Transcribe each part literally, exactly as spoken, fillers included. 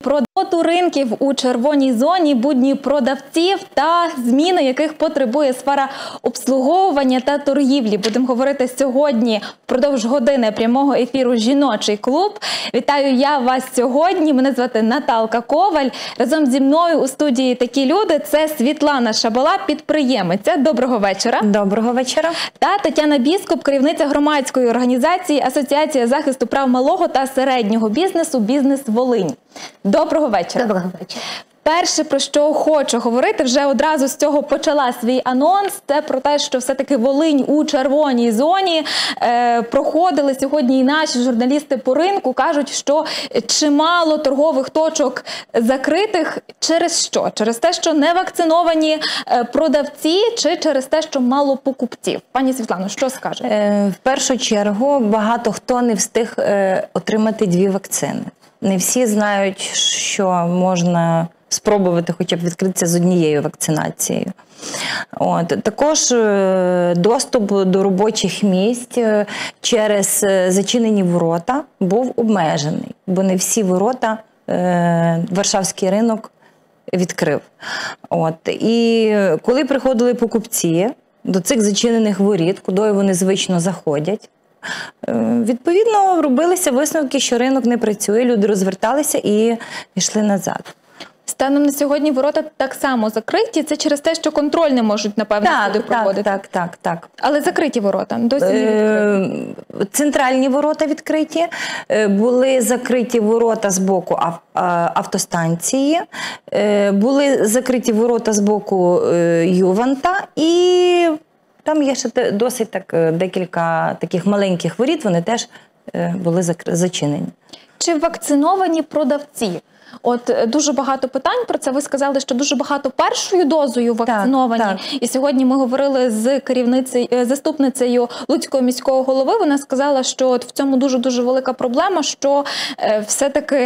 Про роботу ринків у червоній зоні, будні продавців та зміни, яких потребує сфера обслуговування та торгівлі. Будемо говорити сьогодні впродовж години прямого ефіру «Жіночий клуб». Вітаю я вас сьогодні. Мене звати Наталка Коваль. Разом зі мною у студії такі люди – це Світлана Шабала, підприємиця. Доброго вечора. Доброго вечора. Та Тетяна Біскуп, керівниця громадської організації Асоціація захисту прав малого та середнього бізнесу «Бізнес Волинь». Доброго вечора. Доброго вечора. Перше, про що хочу говорити, вже одразу з цього почала свій анонс, це про те, що все-таки Волинь у червоній зоні. Е, проходили сьогодні і наші журналісти по ринку, кажуть, що чимало торгових точок закритих. Через що? Через те, що не вакциновані продавці, чи через те, що мало покупців? Пані Світлано, що скажете? Е, в першу чергу, багато хто не встиг е, отримати дві вакцини. Не всі знають, що можна спробувати хоча б відкритися з однією вакцинацією. От. Також е, доступ до робочих місць через зачинені ворота був обмежений, бо не всі ворота е, Варшавський ринок відкрив. От. І коли приходили покупці до цих зачинених воріт, куди вони звично заходять, відповідно, робилися висновки, що ринок не працює, люди розверталися і йшли назад. Станом на сьогодні ворота так само закриті, це через те, що контроль не можуть, напевно, так, сюди проводити? Так, так, так, так. Але закриті ворота, досі не відкриті? Центральні ворота відкриті, були закриті ворота з боку автостанції, були закриті ворота з боку Юванта і там є ще досить так, декілька таких маленьких воріт, вони теж були зачинені. Чи вакциновані продавці? От дуже багато питань про це. Ви сказали, що дуже багато першою дозою вакциновані. Так, так. І сьогодні ми говорили з керівницею, заступницею Луцького міського голови. Вона сказала, що от в цьому дуже-дуже велика проблема, що е, все-таки...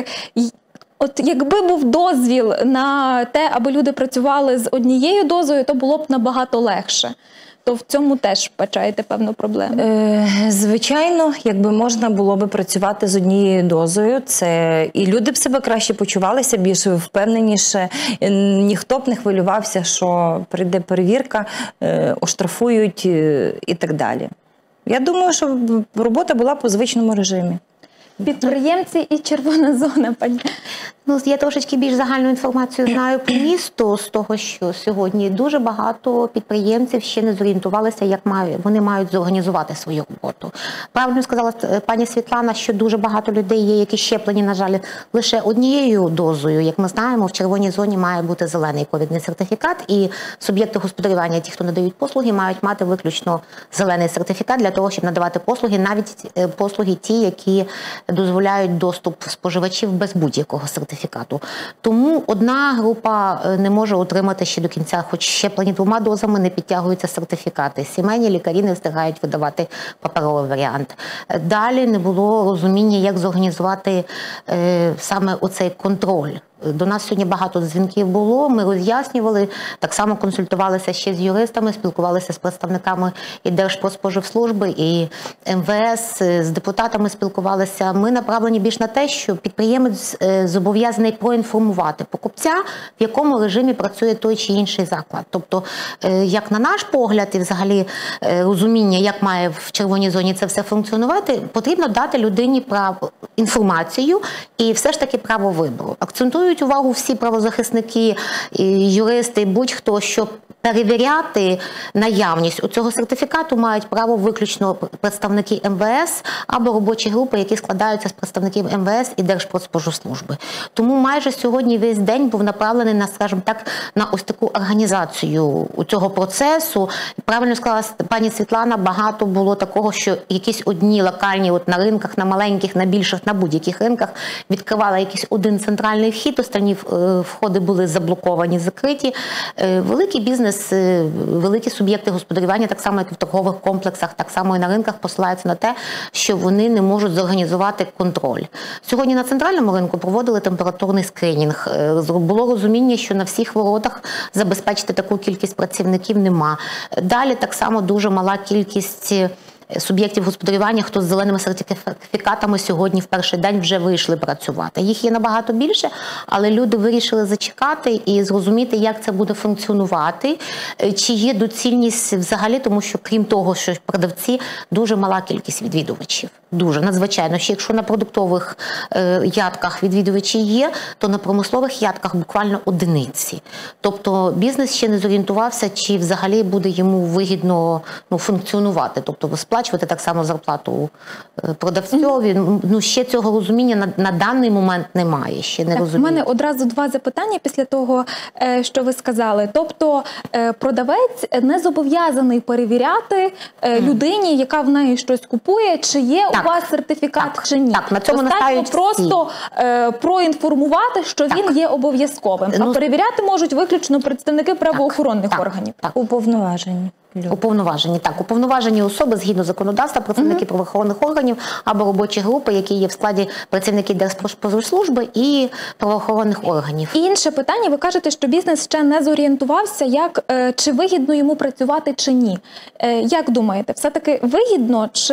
От якби був дозвіл на те, аби люди працювали з однією дозою, то було б набагато легше. То в цьому теж бачаєте певну проблему? Е, звичайно, якби можна було би працювати з однією дозою, це і люди б себе краще почувалися, більш впевненіше, ніхто б не хвилювався, що прийде перевірка, е, оштрафують е, і так далі. Я думаю, що робота була по звичному режимі. Підприємці і червона зона, пані. Ну, я трошечки більш загальну інформацію знаю про місто, з того, що сьогодні дуже багато підприємців ще не зорієнтувалися, як мають, вони мають зорганізувати свою роботу. Правильно сказала пані Світлана, що дуже багато людей є, які щеплені, на жаль, лише однією дозою. Як ми знаємо, в червоній зоні має бути зелений ковідний сертифікат, і суб'єкти господарювання, ті, хто надають послуги, мають мати виключно зелений сертифікат для того, щоб надавати послуги, навіть послуги ті, які дозволяють доступ споживачів без будь-якого сертифікату. Тому одна група не може отримати ще до кінця, хоч щеплені двома дозами, не підтягуються сертифікати. Сімейні лікарі не встигають видавати паперовий варіант. Далі не було розуміння, як зорганізувати е, саме оцей контроль. До нас сьогодні багато дзвінків було, ми роз'яснювали, так само консультувалися ще з юристами, спілкувалися з представниками і Держпродспоживслужби, і ем ве ес, з депутатами спілкувалися. Ми направлені більш на те, що підприємець зобов'язаний проінформувати покупця, в якому режимі працює той чи інший заклад. Тобто, як на наш погляд і взагалі розуміння, як має в червоній зоні це все функціонувати, потрібно дати людині право, інформацію і все ж таки право вибору. Акцентую увагу всі правозахисники, юристи, будь-хто, що перевіряти наявність у цього сертифікату мають право виключно представники ем ве ес або робочі групи, які складаються з представників ем ве ес і Держпродспоживслужби. Тому майже сьогодні весь день був направлений на, скажімо так, на ось таку організацію у цього процесу. Правильно сказала пані Світлана, багато було такого, що якісь одні локальні от на ринках, на маленьких, на більших, на будь-яких ринках відкривали якийсь один центральний вхід, останні входи були заблоковані, закриті. Великий бізнес, великі суб'єкти господарювання, так само як і в торгових комплексах, так само і на ринках посилаються на те, що вони не можуть зорганізувати контроль. Сьогодні на центральному ринку проводили температурний скринінг. Було розуміння, що на всіх воротах забезпечити таку кількість працівників нема. Далі так само дуже мала кількість суб'єктів господарювання, хто з зеленими сертифікатами сьогодні в перший день вже вийшли працювати. Їх є набагато більше, але люди вирішили зачекати і зрозуміти, як це буде функціонувати, чи є доцільність взагалі, тому що крім того, що продавці, дуже мала кількість відвідувачів. Дуже, надзвичайно. Ще якщо на продуктових е, ядках відвідувачі є, то на промислових ядках буквально одиниці. Тобто бізнес ще не зорієнтувався, чи взагалі буде йому вигідно ну, функціонувати, тобто сплачувати так само зарплату продавцьові. Mm-hmm. Ну, ще цього розуміння на, на даний момент немає, ще не розумію. У мене одразу два запитання після того, що ви сказали. Тобто продавець не зобов'язаний перевіряти mm. людині, яка в неї щось купує, чи є так. у вас сертифікат, так. чи ні. Так, на цьому достатньо просто е, проінформувати, що так. він є обов'язковим. Ну, а перевіряти можуть виключно представники правоохоронних так. органів. Так. Уповноважені. Уповноважені, так, уповноважені особи згідно законодавства, працівники mm-hmm. правоохоронних органів або робочі групи, які є в складі працівників Держпродспоживслужби і правоохоронних органів. І інше питання, ви кажете, що бізнес ще не зорієнтувався, як, е, чи вигідно йому працювати, чи ні. Е, як думаєте, все-таки вигідно, чи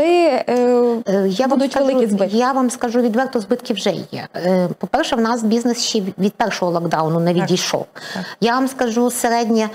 е, я будуть скажу, великі збитки? Я вам скажу відверто, збитки вже є. Е, по-перше, в нас бізнес ще від першого локдауну не відійшов. Так. Так. Я вам скажу середнє,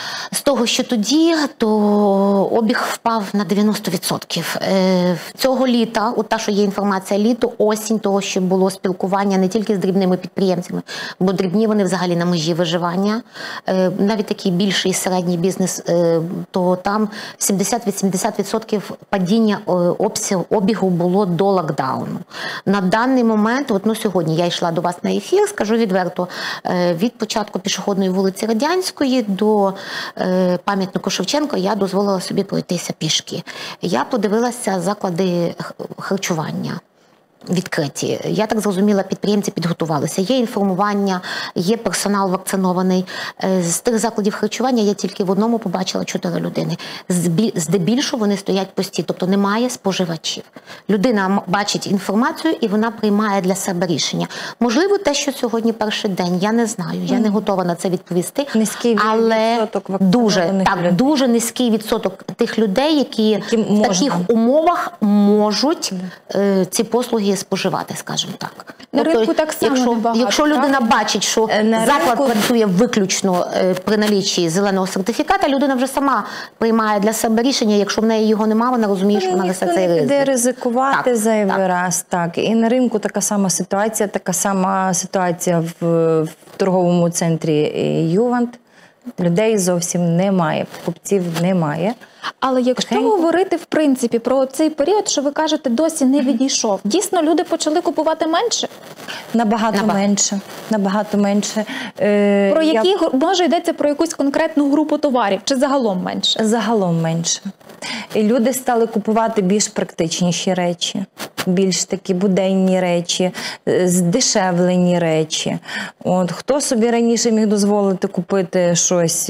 з того, що тоді, то обіг впав на дев'яносто відсотків. Е, цього літа, от та, що є інформація, літо, осінь, того, що було спілкування не тільки з дрібними підприємцями, бо дрібні вони взагалі на межі виживання. Е, навіть такий більший середній бізнес, е, то там сімдесят-вісімдесят відсотків падіння е, обсяг, обігу було до локдауну. На даний момент, от, ну, сьогодні я йшла до вас на ефір, скажу відверто, е, від початку пішохідної вулиці Радянської до пам'ятнику Шевченка я дозволила собі пройтися пішки. Я подивилася заклади харчування відкриті. Я так зрозуміла, підприємці підготувалися. Є інформування, є персонал вакцинований. З тих закладів харчування я тільки в одному побачила чотири людини. Здебільшого вони стоять пусті, тобто немає споживачів. Людина бачить інформацію і вона приймає для себе рішення. Можливо, те, що сьогодні перший день, я не знаю, я не готова на це відповісти. Низький але відсоток дуже, так, людей. дуже низький відсоток тих людей, які, які в таких умовах можуть е, ці послуги споживати, скажімо так. На тобто, ринку так само якщо, небагато. Якщо людина бачить, що на заклад ринку... працює виключно е, при налічі зеленого сертифіката, людина вже сама приймає для себе рішення, якщо в неї його немає, вона розуміє, що вона несе цей ризик. Де ризикувати так, зайвий так. раз, так. І на ринку така сама ситуація, така сама ситуація в, в торговому центрі Ювант. Людей зовсім немає, покупців немає. Але якщо Такий... говорити, в принципі, про цей період, що ви кажете, досі не відійшов, дійсно люди почали купувати менше? Набагато, Набагато. менше. Набагато менше. Е, про які, я... може, йдеться про якусь конкретну групу товарів, чи загалом менше? Загалом менше. І люди стали купувати більш практичніші речі, більш такі буденні речі, здешевлені речі. От, хто собі раніше міг дозволити купити щось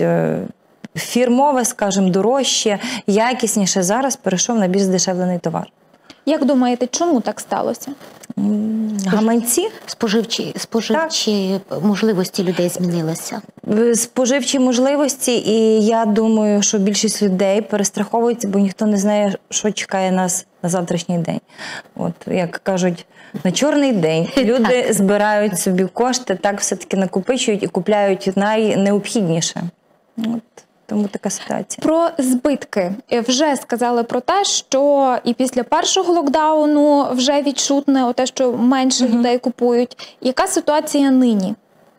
фірмове, скажімо, дорожче, якісніше, зараз перейшов на більш здешевлений товар. Як думаєте, чому так сталося? Гаманці? Споживчі, споживчі можливості людей змінилися. Споживчі можливості, і я думаю, що більшість людей перестраховується, бо ніхто не знає, що чекає нас на завтрашній день. От, як кажуть, на чорний день люди збирають собі кошти, так все-таки накопичують і купляють найнеобхідніше. От. Тому така ситуація. Про збитки. Вже сказали про те, що і після першого локдауну вже відчутне те, що менше mm-hmm. людей купують. Яка ситуація нині?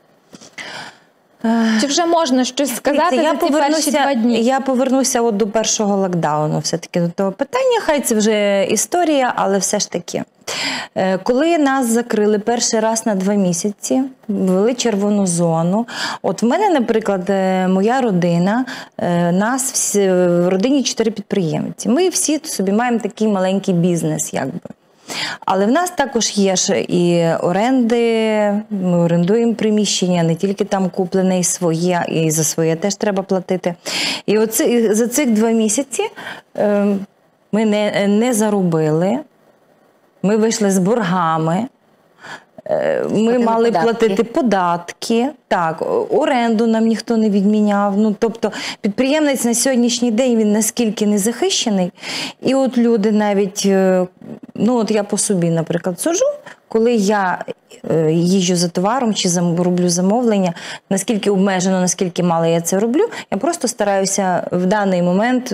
Чи вже можна щось сказати я за ці перші два дні? Я повернуся от до першого локдауну все-таки до того питання. Хай це вже історія, але все ж таки. Коли нас закрили перший раз на два місяці, ввели червону зону. От в мене, наприклад, моя родина, нас всі, в родині чотири підприємці. Ми всі собі маємо такий маленький бізнес, якби. Але в нас також є ж і оренди, ми орендуємо приміщення, не тільки там куплене і своє, і за своє теж треба платити. І оці, за цих два місяці ми не, не заробили, ми вийшли з боргами, Ми Платили мали податки. платити податки, так, оренду нам ніхто не відміняв. Ну, тобто підприємець на сьогоднішній день, він наскільки не захищений. І от люди навіть, ну от я по собі, наприклад, суджу, коли я їжджу за товаром чи роблю замовлення, наскільки обмежено, наскільки мало я це роблю, я просто стараюся в даний момент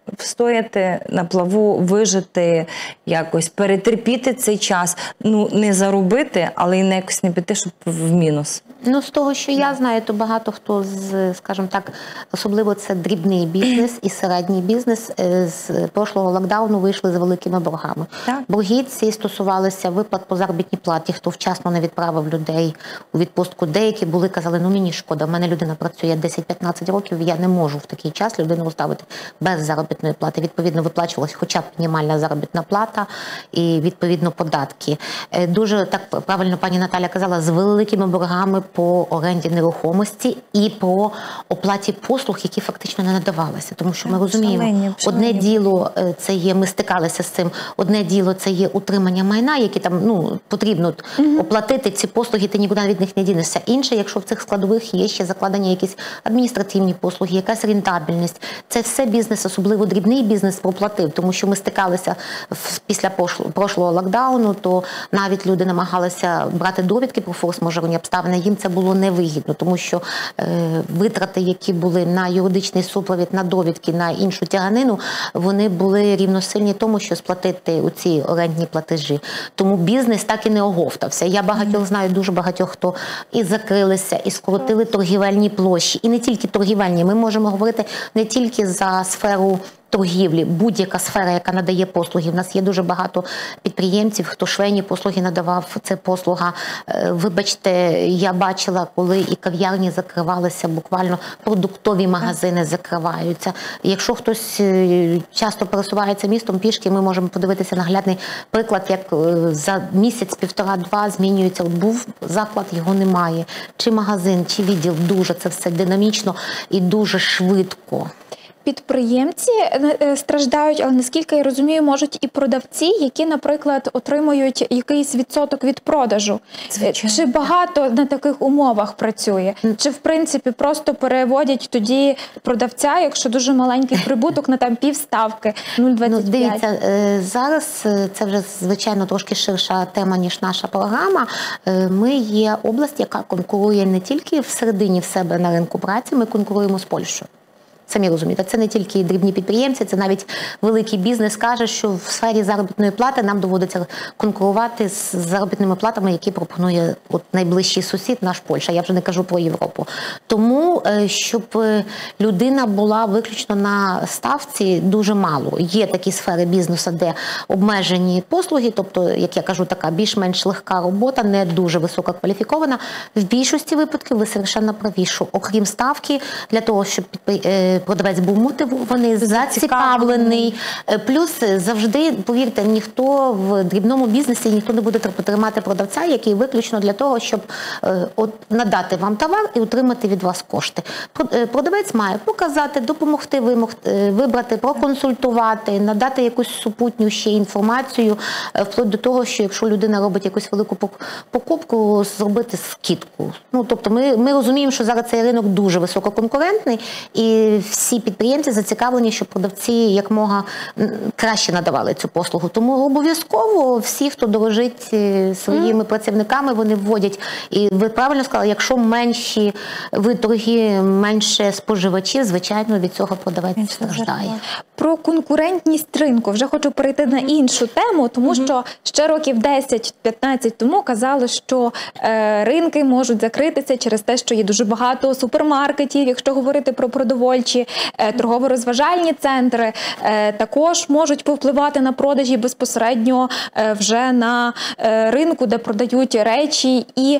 встояти на плаву, вижити, якось перетерпіти цей час. Ну, не заробити, але й не якось не піти, щоб в мінус. Ну, з того, що я знаю, то багато хто з, скажімо так, особливо це дрібний бізнес і середній бізнес, з прошлого локдауну вийшли з великими боргами. Так. Борги ці стосувалися виплат по заробітній платі, хто вчасно не відправив людей у відпустку. Деякі були, казали, ну мені шкода, в мене людина працює десять-п'ятнадцять років, я не можу в такий час людину оставити без заробітної плати. Відповідно, виплачувалась хоча б мінімальна заробітна плата і, відповідно, податки. Дуже, так правильно пані Наталя казала, з великими боргами по оренді нерухомості і по оплаті послуг, які фактично не надавалися. Тому що ми розуміємо, шалені, шалені. одне діло це є, ми стикалися з цим, одне діло це є утримання майна, які там, ну, потрібно угу. оплатити ці послуги, ти нікуди від них не дінешся. Інше, якщо в цих складових є ще закладені якісь адміністративні послуги, якась рентабельність, це все бізнес, особливо дрібний бізнес, проплатив, тому що ми стикалися після прошлого локдауну, то навіть люди намагалися брати довідки про форс-мажорні обставини, їм це було невигідно, тому що е, витрати, які були на юридичний супровід, на довідки, на іншу тяганину, вони були рівносильні тому, що сплатити оці орендні платежі. Тому бізнес так і не оговтався. Я багатьох знаю, дуже багатьох, хто і закрилися, і скоротили торгівельні площі. І не тільки торгівельні, ми можемо говорити не тільки за сферу торгівлі, будь-яка сфера, яка надає послуги. У нас є дуже багато підприємців, хто швейні послуги надавав, це послуга. Вибачте, я бачила, коли і кав'ярні закривалися, буквально продуктові магазини закриваються. Якщо хтось часто пересувається містом пішки, ми можемо подивитися наглядний приклад, як за місяць, півтора-два змінюється. От був заклад, його немає. Чи магазин, чи відділ, дуже це все динамічно і дуже швидко. Підприємці страждають, але, наскільки я розумію, можуть і продавці, які, наприклад, отримують якийсь відсоток від продажу. Звичайно. Чи багато на таких умовах працює? Чи, в принципі, просто переводять тоді продавця, якщо дуже маленький прибуток, на там півставки, нуль двадцять п'ять? Ну, дивіться, зараз це вже, звичайно, трошки ширша тема, ніж наша програма. Ми є область, яка конкурує не тільки всередині в себе на ринку праці, ми конкуруємо з Польщею. Самі розумієте, це не тільки дрібні підприємці, це навіть великий бізнес каже, що в сфері заробітної плати нам доводиться конкурувати з заробітними платами, які пропонує от найближчий сусід, наш Польща. Я вже не кажу про Європу. Тому, щоб людина була виключно на ставці, дуже мало. Є такі сфери бізнесу, де обмежені послуги, тобто, як я кажу, така більш-менш легка робота, не дуже висококваліфікована. В більшості випадків ви совершенно праві, що окрім ставки, для того, щоб підприємці продавець був мотивований, зацікавлений. Плюс завжди, повірте, ніхто в дрібному бізнесі, ніхто не буде тримати продавця, який виключно для того, щоб от, надати вам товар і отримати від вас кошти. Продавець має показати, допомогти, вибрати, проконсультувати, надати якусь супутню ще інформацію, вплоть до того, що якщо людина робить якусь велику покупку, зробити скидку. Ну, тобто ми, ми розуміємо, що зараз цей ринок дуже висококонкурентний, і всі підприємці зацікавлені, щоб продавці якмога краще надавали цю послугу. Тому обов'язково всі, хто дорожить своїми mm. працівниками, вони вводять. І ви правильно сказали, якщо менші виторги, менше споживачів, звичайно, від цього продавець страждає. Про конкурентність ринку. Вже хочу перейти на іншу тему, тому mm-hmm. що ще років десять-п'ятнадцять тому казали, що е, ринки можуть закритися через те, що є дуже багато супермаркетів, якщо говорити про продовольчі, е, торгово-розважальні центри е, також можуть повпливати на продажі безпосередньо е, вже на е, ринку, де продають речі. І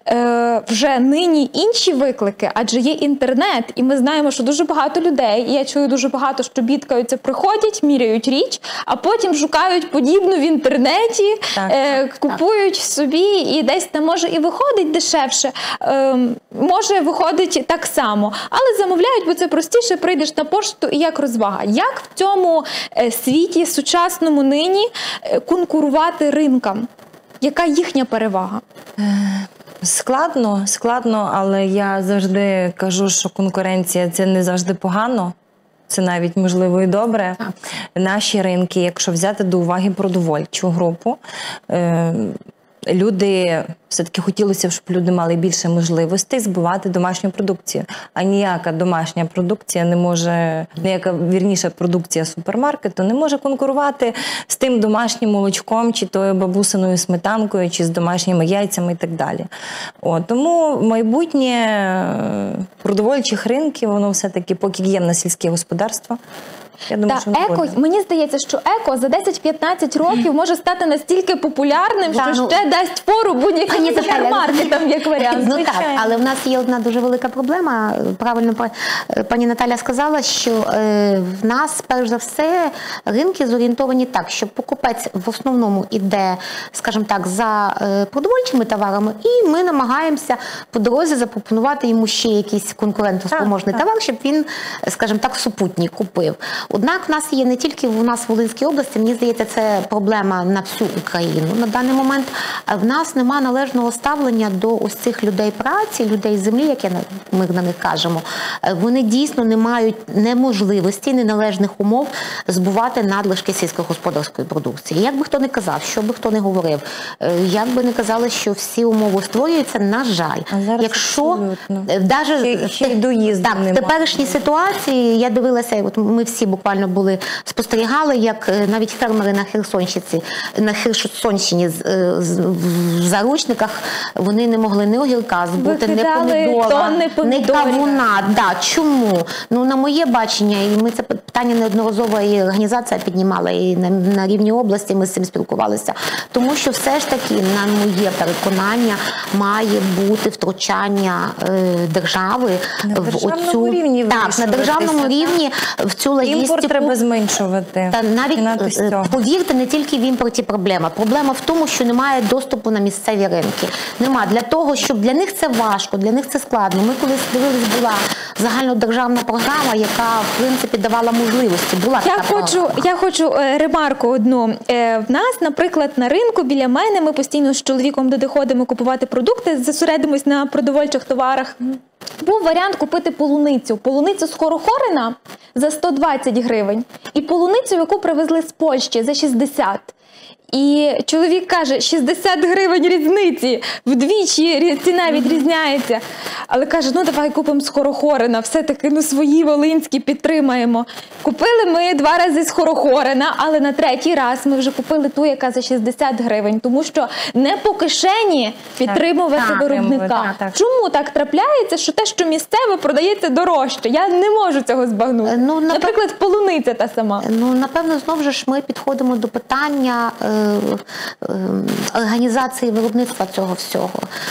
е, вже нині інші виклики, адже є інтернет, і ми знаємо, що дуже багато людей, і я чую дуже багато, що бідкаються, приходять, міряють річ, а потім шукають подібну в інтернеті, так, е, так, купують так. собі, і десь там може і виходить дешевше, е, може виходить так само, але замовляють, бо це простіше, прийдеш на пошту і як розвага. Як в цьому світі сучасному нині конкурувати ринкам? Яка їхня перевага? Складно, складно, але я завжди кажу, що конкуренція – це не завжди погано. Це навіть, можливо, і добре. Так. Наші ринки, якщо взяти до уваги продовольчу групу, люди, все-таки хотілося б, щоб люди мали більше можливостей збувати домашню продукцію. А ніяка домашня продукція не може, ніяка, вірніше, продукція супермаркету не може конкурувати з тим домашнім молочком, чи тою бабусиною сметанкою, чи з домашніми яйцями і так далі. О, тому майбутнє продовольчих ринків, воно все-таки, поки є на сільське господарство, я думаю, Та еко, мені здається, що еко за десять-п'ятнадцять років може стати настільки популярним, Та, що ну, ще дасть фору будь-яким супермаркетам, як варіант. Ну так, але в нас є одна дуже велика проблема. Правильно пані Наталя сказала, що е, в нас, перш за все, ринки зорієнтовані так, що покупець в основному іде, скажімо так, за е, продовольчими товарами, і ми намагаємося по дорозі запропонувати йому ще якийсь конкурентоспроможний товар, щоб він, скажімо так, супутній купив. Однак в нас є не тільки в нас в Волинській області, мені здається, це проблема на всю Україну на даний момент. В нас нема належного ставлення до ось цих людей праці, людей землі, як ми на них кажемо. Вони дійсно не мають неможливості, неналежних умов збувати надлишки сільськогосподарської продукції. Як би хто не казав, що би хто не говорив, як би не казали, що всі умови створюються, на жаль. Якщо даже, ще й доїзду так, в теперішній ситуації, я дивилася, от ми всі буквально були, спостерігали, як навіть фермери на Херсонщині, на Херсонщині в заручниках, вони не могли ні огірка збути, не помідора, не кавуна. Да, чому? Ну, на моє бачення, і ми це питання неодноразово і організація піднімала, і на, на рівні області ми з цим спілкувалися. Тому що все ж таки, на моє переконання, має бути втручання е, держави на в оцю... рівні. Так, на державному рівні в цю логістику. Імпорт треба зменшувати. Та навіть, повірте, не тільки в імпорті проблема. Проблема в тому, що немає доступу на місцеві ринки. Нема. Для того, щоб для них це важко, для них це складно. Ми колись дивились, була загальнодержавна програма, яка, в принципі, давала можливості. Була я така хочу, програма. я хочу е, ремарку одну. Е, в нас, наприклад, на ринку біля мене, ми постійно з чоловіком туди ходимо купувати продукти, зосередимось на продовольчих товарах. Був варіант купити полуницю. Полуницю з Хорохорина за сто двадцять гривень. І полуницю, яку привезли з Польщі, за шістдесят. І чоловік каже, шістдесят гривень різниці, вдвічі ціна відрізняється. Але каже, ну давай купимо з Хорохорина, все-таки ну, свої волинські підтримаємо. Купили ми два рази з Хорохорина, але на третій раз ми вже купили ту, яка за шістдесят гривень, тому що не по кишені підтримувати так, виробника. Так, так. Чому так трапляється, що те, що місцеве, продається дорожче? Я не можу цього збагнути. Ну, напев... Наприклад, полуниця та сама. Ну, напевно, знову ж ми підходимо до питання е, е, організації виробництва цього всього.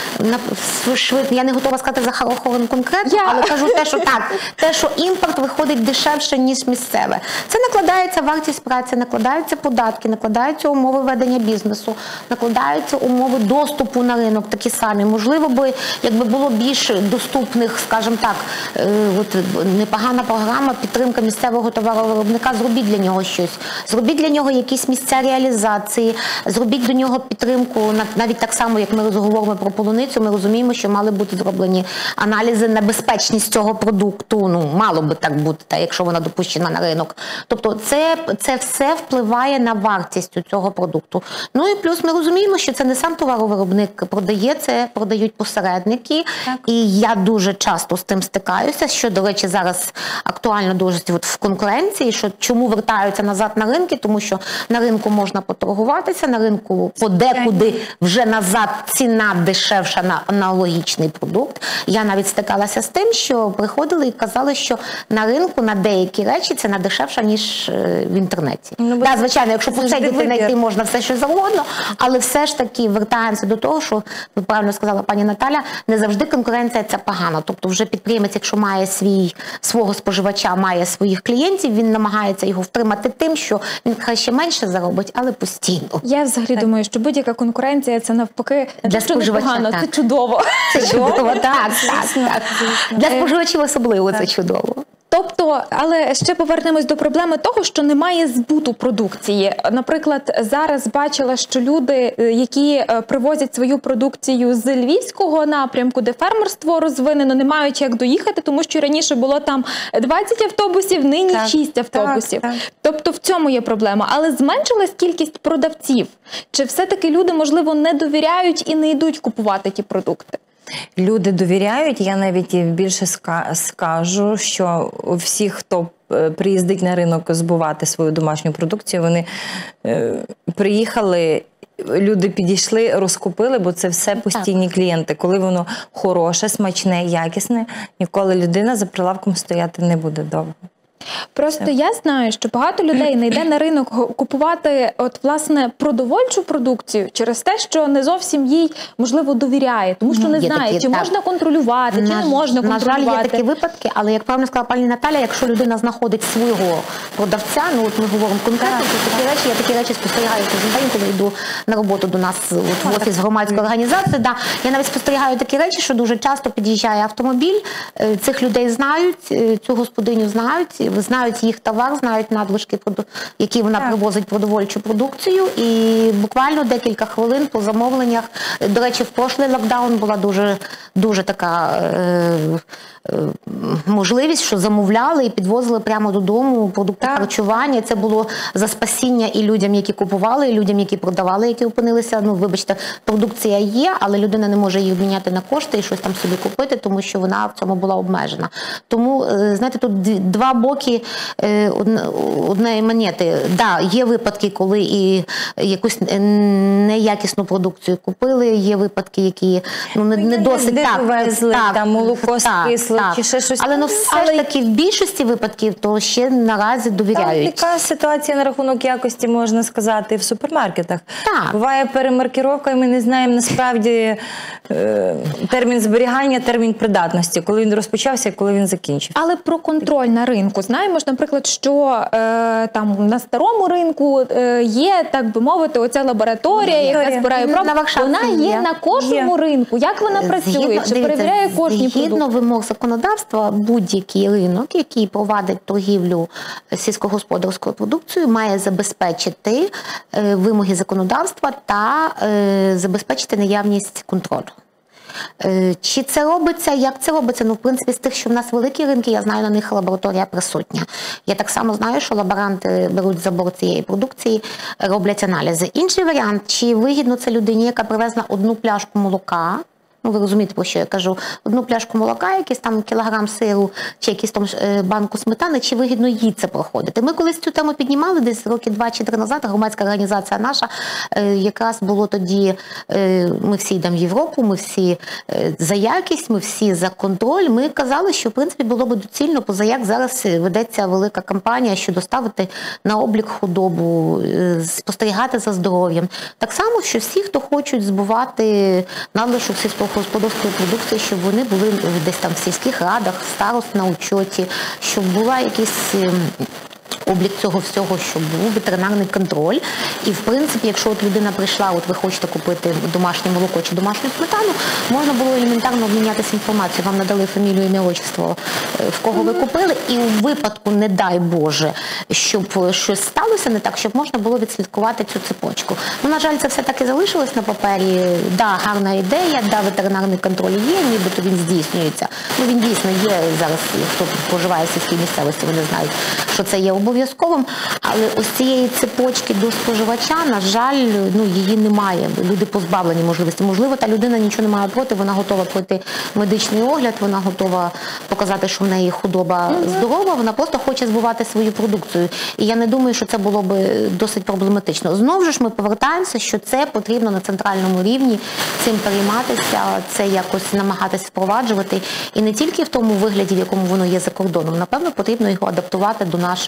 Я не готова сказати за Хорохорин конкретно, я... але кажу те, що так, те, що імпорт виходить дешевше, ніж місцеве. Це накладається вартість праці, накладаються податки, накладаються умови ведення бізнесу, накладаються умови доступу на ринок такі самі. Можливо би, якби було більше доступних, скажімо так, от непогана програма підтримка місцевого товаровиробника, зробіть для нього щось. Зробіть для нього якісь місця реалізації, зробіть до нього підтримку, навіть так само, як ми розговоримо про полуницю, ми розуміємо, що мали бути зроблені аналізи на безпечність цього продукту, ну, мало би так бути, та, якщо вона допущена на ринок. Тобто це, це все впливає на вартість цього продукту. Ну і плюс ми розуміємо, що це не сам товаровиробник продає, це продають посередники. Так. І я дуже часто з тим стикаюся, що, до речі, зараз актуально дуже от в конкуренції, що чому вертаються назад на ринки, тому що на ринку можна поторгуватися, на ринку подекуди вже назад ціна дешевша на аналогічний продукт. Я навіть стикалася з тим, що приходили і казали, що на ринку на деякі речі ціна дешевша, ніж в інтернеті. Ну, да, звичайно, якщо посидіти знайти можна все, що завгодно, але все ж таки вертаємося до того, що, ви правильно сказала пані Наталя, не завжди конкуренція це погано. Тобто вже підприємець, якщо має свій, свого споживача, має своїх клієнтів, він намагається його втримати тим, що він краще менше заробить, але постійно. Я взагалі так. думаю, що будь-яка конкуренція це навпаки для споживача погано, так. це чудово. Це чудово, так, так, так. Для споживачів особливо це чудово. То Тобто, але ще повернемось до проблеми того, що немає збуту продукції. Наприклад, зараз бачила, що люди, які привозять свою продукцію з львівського напрямку, де фермерство розвинено, не мають як доїхати, тому що раніше було там двадцять автобусів, нині так, шість автобусів. Так, так. Тобто в цьому є проблема. Але зменшилась кількість продавців. Чи все-таки люди, можливо, не довіряють і не йдуть купувати ті продукти? Люди довіряють, я навіть більше скажу, що всі, хто приїздить на ринок збувати свою домашню продукцію, вони е, приїхали, люди підійшли, розкупили, бо це все постійні клієнти. Коли воно хороше, смачне, якісне, ніколи людина за прилавком стояти не буде довго. Просто Все. Я знаю, що багато людей не йде на ринок купувати от, власне, продовольчу продукцію через те, що не зовсім їй, можливо, довіряє, тому що не є знає, такі, чи так. можна контролювати, на, чи не можна контролювати. На жаль, є такі випадки, але, як правильно сказала пані Наталя, якщо людина знаходить свого продавця, ну от ми говоримо конкретно, то такі речі, я такі речі спостерігаю кожен день, коли йду на роботу до нас от, в офіс громадської організації. Да. Я навіть спостерігаю такі речі, що дуже часто під'їжджає автомобіль, цих людей знають, цю господиню знають, знають їх товар, знають надлишки, які вона так. привозить продовольчу продукцію, і буквально декілька хвилин по замовленнях. До речі, в прошлий локдаун була дуже, дуже така е, е, можливість, що замовляли і підвозили прямо додому продукти так. харчування. Це було за спасіння і людям, які купували, і людям, які продавали, які опинилися. Ну, вибачте, продукція є, але людина не може її обміняти на кошти і щось там собі купити, тому що вона в цьому була обмежена. Тому, знаєте, тут два боки однієї монети. Да, є випадки, коли і якусь неякісну продукцію купили, є випадки, які ну, не, не досить так, везли, так, там молоко скисло, чи ще щось. Але ну, все Але... ж таки в більшості випадків то ще наразі довіряють. Там така ситуація на рахунок якості, можна сказати, в супермаркетах. Так. Буває перемаркіровка, і ми не знаємо насправді е, термін зберігання, термін придатності, коли він розпочався і коли він закінчився. Але про контроль на ринку. Знаємо ж, наприклад, що е, там на старому ринку е, є, так би мовити, оця лабораторія, яка збирає проби. Вона є, є на кожному є. ринку. Як вона працює? Згідно, Чи дивіться, перевіряє кожні продукти? Згідно вимог законодавства, будь-який ринок, який провадить торгівлю сільськогосподарською продукцією, має забезпечити е, вимоги законодавства та е, забезпечити наявність контролю. Чи це робиться, як це робиться? Ну, в принципі, з тих, що в нас великі ринки, я знаю, на них лабораторія присутня. Я так само знаю, що лаборанти беруть забор цієї продукції, роблять аналізи. Інший варіант, чи вигідно це людині, яка привезла одну пляшку молока, ну, ви розумієте, про що я кажу, одну пляшку молока, якийсь там кілограм сиру, чи якийсь там банку сметани, чи вигідно їй це проходити. Ми колись цю тему піднімали, десь роки два чи три назад, громадська організація наша, якраз було тоді, ми всі йдемо в Європу, ми всі за якість, ми всі за контроль. Ми казали, що, в принципі, було б доцільно, поза як зараз ведеться велика кампанія, що доставити на облік худобу, спостерігати за здоров'ям. Так само, що всі, хто хочуть збувати надлишок сільського господарської продукції, щоб вони були десь там в сільських радах, старост на учоті, щоб була якісь облік цього всього, щоб був ветеринарний контроль. І, в принципі, якщо от людина прийшла, от ви хочете купити домашнє молоко чи домашню сметану, можна було елементарно обмінятися інформацією. Вам надали фамілію, ім'я, отчество, в кого ви купили, і у випадку, не дай Боже, щоб щось сталося не так, щоб можна було відслідкувати цю цепочку. Ну, на жаль, це все так і залишилось на папері. Да, гарна ідея, да, ветеринарний контроль є, нібито він здійснюється. Ну, він дійсно є зараз, хто проживає в сільській місцевості, вони знають, що це є обов'язковим, але ось цієї цепочки до споживача, на жаль, ну, її немає. Люди позбавлені можливості. Можливо, та людина нічого не має проти, вона готова пройти медичний огляд, вона готова показати, що в неї худоба здорова, вона просто хоче збувати свою продукцію. І я не думаю, що це було б досить проблематично. Знову ж ми повертаємося, що це потрібно на центральному рівні цим перейматися, це якось намагатись впроваджувати. І не тільки в тому вигляді, в якому воно є за кордоном. Напевно, потрібно його адаптувати до наших умов.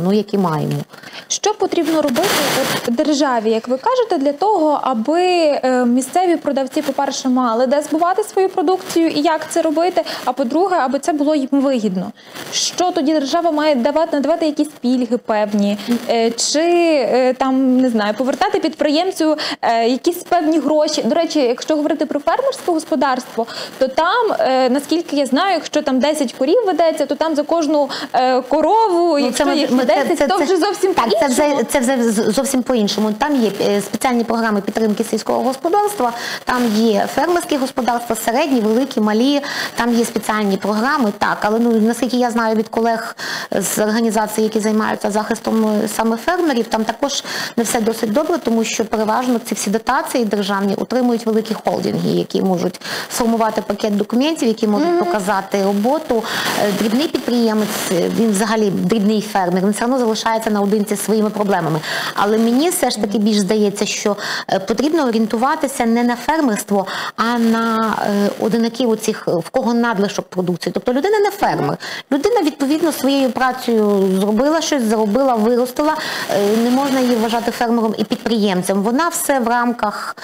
ну, які маємо. Що потрібно робити от державі, як ви кажете, для того, аби е, місцеві продавці, по-перше, мали де збувати свою продукцію і як це робити, а по-друге, аби це було їм вигідно? Що тоді держава має давати, надавати якісь пільги певні, е, чи е, там, не знаю, повертати підприємцю е, якісь певні гроші? До речі, якщо говорити про фермерське господарство, то там, е, наскільки я знаю, якщо там десять корів ведеться, то там за кожну е, корову, ну, якщо це, їх це, десять, це, то це, вже зовсім так, по-іншому. це вже, це вже зовсім по-іншому. Там є спеціальні програми підтримки сільського господарства, там є фермерські господарства, середні, великі, малі, там є спеціальні програми, так, але ну, наскільки я знаю від колег з організацій, які займаються захистом саме фермерів, там також не все досить добре, тому що переважно ці всі дотації державні утримують великі холдинги, які можуть сформувати пакет документів, які можуть mm-hmm. показати роботу. Дрібний підприємець, він взагалі дрібний фермер, він все одно залишається наодинці зі своїми проблемами. Але мені все ж таки більш здається, що потрібно орієнтуватися не на фермерство, а на одинаків оцих, в кого надлишок продукції. Тобто людина не фермер. Людина, відповідно, своєю працею зробила щось, заробила, виростила. Не можна її вважати фермером і підприємцем. Вона все в рамках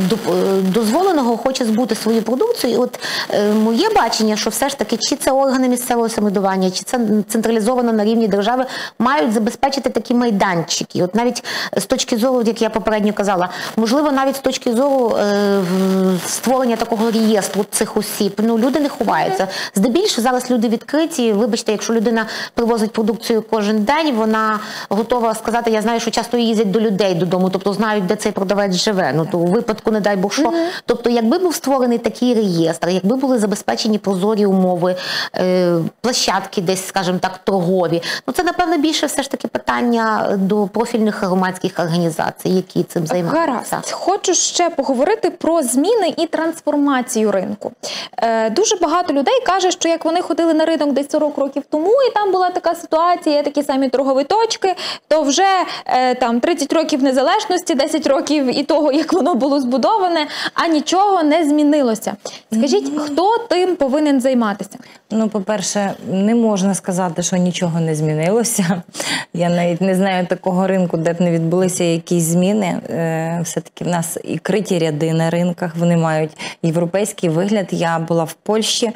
дозволеного хоче збути свою продукцію. І от моє бачення, що все ж таки, чи це органи місцевого самоврядування, чи це централізовано на рівні держави, мають забезпечити такі майданчики. От навіть з точки зору, як я попередньо казала, можливо, навіть з точки зору е, створення такого реєстру цих осіб, ну, люди не ховаються. Здебільшого зараз люди відкриті. Вибачте, якщо людина привозить продукцію кожен день, вона готова сказати, я знаю, що часто їздять до людей додому, тобто знають, де цей продавець живе. Ну, то у випадку, не дай Бог, що. Mm-hmm. Тобто, якби був створений такий реєстр, якби були забезпечені прозорі умови, е, площадки десь, скажімо так, торгові, ну, це, напевно, більше все ж таки питання до профільних громадських організацій, які цим займаються. Гаразд. Хочу ще поговорити про зміни і трансформацію ринку. Е, дуже багато людей каже, що як вони ходили на ринок десь сорок років тому, і там була така ситуація, такі самі торгові точки, то вже е, там тридцять років незалежності, десять років і того, як воно було збудоване, а нічого не змінилося. Скажіть, mm-hmm. хто тим повинен займатися? Ну, по-перше, не можна сказати, що нічого не змінилося. Я навіть не знаю такого ринку, де б не відбулися якісь зміни. Все-таки в нас і криті ряди на ринках, вони мають європейський вигляд. Я була в Польщі,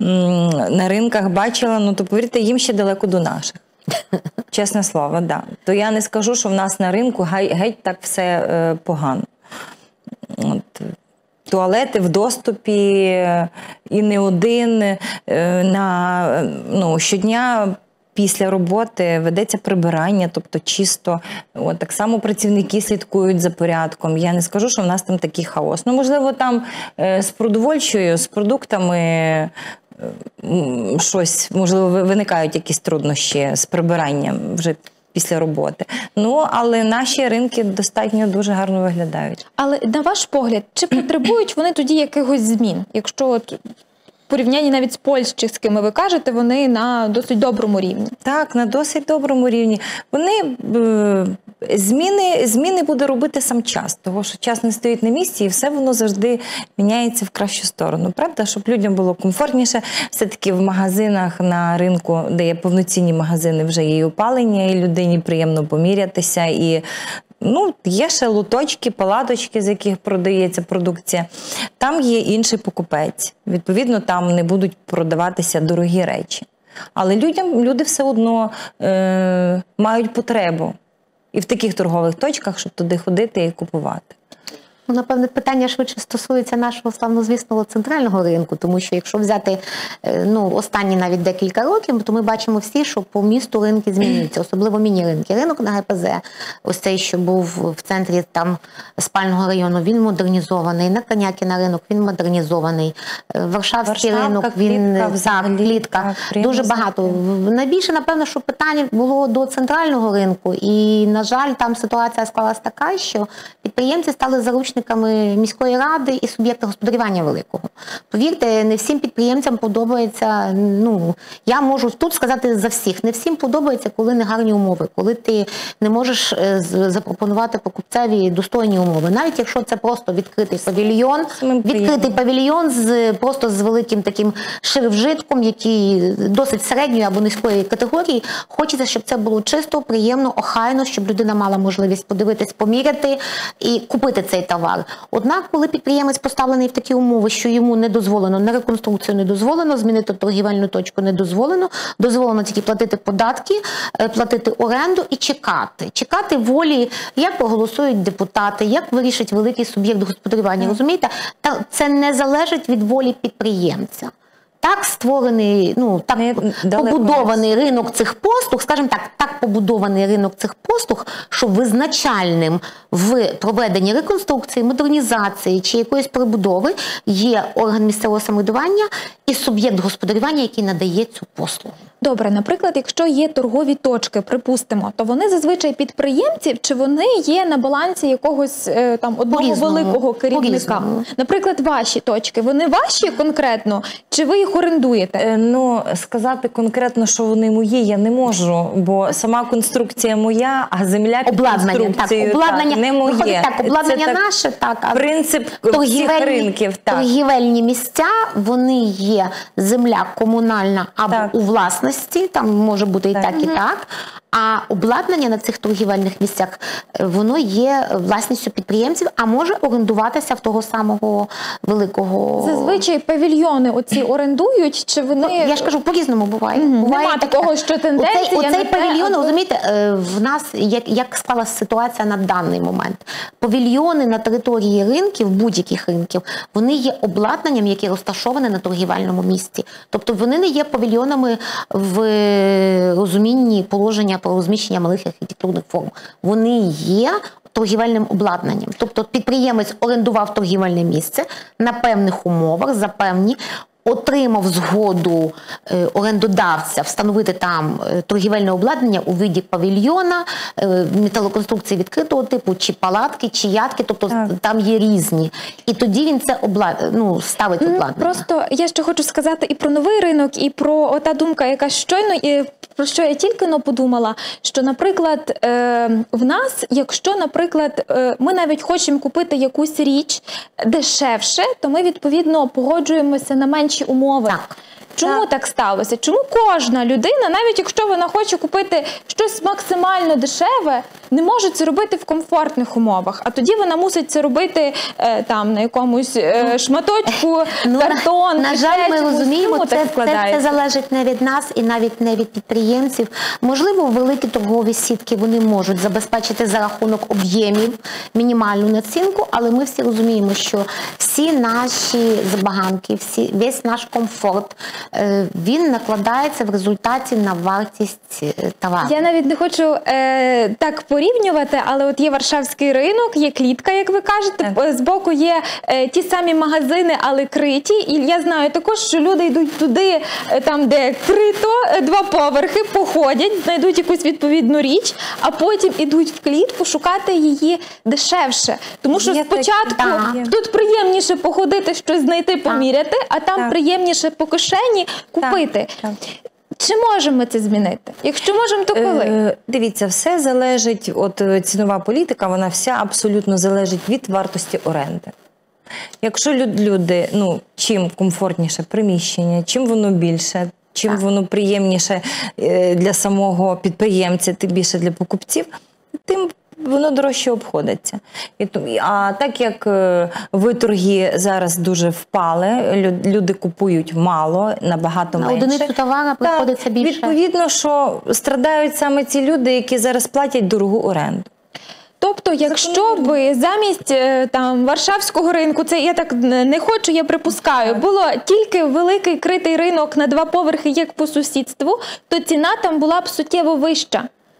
на ринках бачила, ну, то, повірте, їм ще далеко до наших. Чесне слово, да. То я не скажу, що в нас на ринку геть так все е, погано. От. Туалети в доступі, і не один, е, на, ну, щодня після роботи ведеться прибирання, тобто чисто. От, так само працівники слідкують за порядком. Я не скажу, що в нас там такий хаос. Ну, можливо, там е, з продовольчою, з продуктами е, щось, можливо, виникають якісь труднощі з прибиранням вже після роботи. Ну, але наші ринки достатньо дуже гарно виглядають. Але, на ваш погляд, чи потребують вони тоді якихось змін? Якщо от в порівнянні навіть з польськими, ви кажете, вони на досить доброму рівні. Так, на досить доброму рівні. Вони е, зміни, зміни буде робити сам час, тому що час не стоїть на місці і все воно завжди міняється в кращу сторону. Правда, щоб людям було комфортніше, все-таки в магазинах на ринку, де є повноцінні магазини, вже є і опалення, і людині приємно помірятися, і ну, є ще лоточки, палаточки, з яких продається продукція. Там є інший покупець. Відповідно, там не будуть продаватися дорогі речі. Але людям, люди все одно е, мають потребу і в таких торгових точках, щоб туди ходити і купувати. Ну, напевне, питання швидше стосується нашого славнозвісного центрального ринку, тому що якщо взяти ну, останні навіть декілька років, то ми бачимо всі, що по місту ринки змінюються, особливо міні-ринки. Ринок на ГПЗ, ось цей, що був в центрі там спального району, він модернізований, на Конякіна ринок, він модернізований, Варшавський Варшавка, ринок, він, клітка, так, клітка, так, дуже багато. Найбільше, напевно, що питання було до центрального ринку, і, на жаль, там ситуація склалась така, що підприємці стали заручниками заручниками міської ради і суб'єкта господарювання великого. Повірте, не всім підприємцям подобається, ну, я можу тут сказати за всіх, не всім подобається, коли не гарні умови, коли ти не можеш запропонувати покупцеві достойні умови. Навіть якщо це просто відкритий павільйон, відкритий павільйон з, просто з великим таким ширвжитком, який досить середньої або низької категорії, хочеться, щоб це було чисто, приємно, охайно, щоб людина мала можливість подивитись, поміряти і купити цей товар. Однак, коли підприємець поставлений в такі умови, що йому не дозволено, на реконструкцію не дозволено, змінити торгівельну точку не дозволено, дозволено тільки платити податки, платити оренду і чекати. Чекати волі, як проголосують депутати, як вирішить великий суб'єкт господарювання. Розумієте? Це не залежить від волі підприємця. Так створений, ну, так побудований ринок цих послуг, скажімо так, так побудований ринок цих послуг, що визначальним в проведенні реконструкції, модернізації чи якоїсь перебудови є орган місцевого самоврядування і суб'єкт господарювання, який надає цю послугу. Добре, наприклад, якщо є торгові точки, припустимо, то вони зазвичай підприємців, чи вони є на балансі якогось там одного великого керівника? Наприклад, ваші точки, вони ваші конкретно, чи ви їх орендуєте? Е, ну, сказати конкретно, що вони мої, я не можу, бо сама конструкція моя, а земля під конструкцією обладнання, не моє. Так, обладнання Це наше, так. А принцип всіх ринків. Так. Торгівельні місця, вони є земля комунальна або так. у власності, там може бути і так, так і так. А обладнання на цих торгівельних місцях, воно є власністю підприємців, а може орендуватися в того самого великого... Зазвичай павільйони оці орендують, чи вони... Я ж кажу, по-різному буває. Mm-hmm. буває Нема такого, що тенденція... Оцей, оцей павільйон, або... розумієте, в нас, як, як склалася ситуація на даний момент. Павільйони на території ринків, будь-яких ринків, вони є обладнанням, яке розташоване на торгівельному місці. Тобто вони не є павільйонами в розумінні положення про розміщення малих архітектурних форм. Вони є торгівельним обладнанням. Тобто підприємець орендував торгівельне місце на певних умовах, за певні, отримав згоду е, орендодавця встановити там е, торгівельне обладнання у виді павільйона, е, металоконструкції відкритого типу, чи палатки, чи ядки, тобто так. там є різні. І тоді він це облад... ну, ставить обладнання. Просто я ще хочу сказати і про новий ринок, і про та думка, яка щойно, і про що я тільки но подумала, що, наприклад, е, в нас, якщо, наприклад, е, ми навіть хочемо купити якусь річ дешевше, то ми, відповідно, погоджуємося на менші умови. Так. Чому так. так сталося? Чому кожна людина, навіть якщо вона хоче купити щось максимально дешеве, не може це робити в комфортних умовах, а тоді вона мусить це робити е, там на якомусь е, шматочку, ну, картон. На, на жаль, ми розуміємо, це, це, це, це залежить не від нас і навіть не від підприємців. Можливо, великі торгові сітки вони можуть забезпечити за рахунок об'ємів мінімальну націнку, але ми всі розуміємо, що всі наші забаганки, всі, весь наш комфорт, він накладається в результаті на вартість товару. Я навіть не хочу е, так порівнювати, але от є Варшавський ринок, є клітка, як ви кажете, так. збоку є е, ті самі магазини, але криті, і я знаю також, що люди йдуть туди, е, там де крито, е, два поверхи, походять, знайдуть якусь відповідну річ, а потім ідуть в клітку шукати її дешевше. Тому що є спочатку так, тут приємніше походити, щось знайти, поміряти, а там так. приємніше по кишені купити. Так, так. Чи можемо ми це змінити? Якщо можемо, то коли? Е, дивіться, все залежить, от цінова політика, вона вся абсолютно залежить від вартості оренди. Якщо люди, ну, чим комфортніше приміщення, чим воно більше, чим так. воно приємніше для самого підприємця, тим більше для покупців, тим воно дорожче обходиться. А так як виторги зараз дуже впали, люди купують мало, набагато менше. На одиницю товара приходиться більше. Відповідно, що страдають саме ті люди, які зараз платять дорогу оренду. Тобто, якщо би замість там Варшавського ринку, це я так не хочу, я припускаю, було тільки великий критий ринок на два поверхи, як по сусідству, то ціна там була б суттєво вища.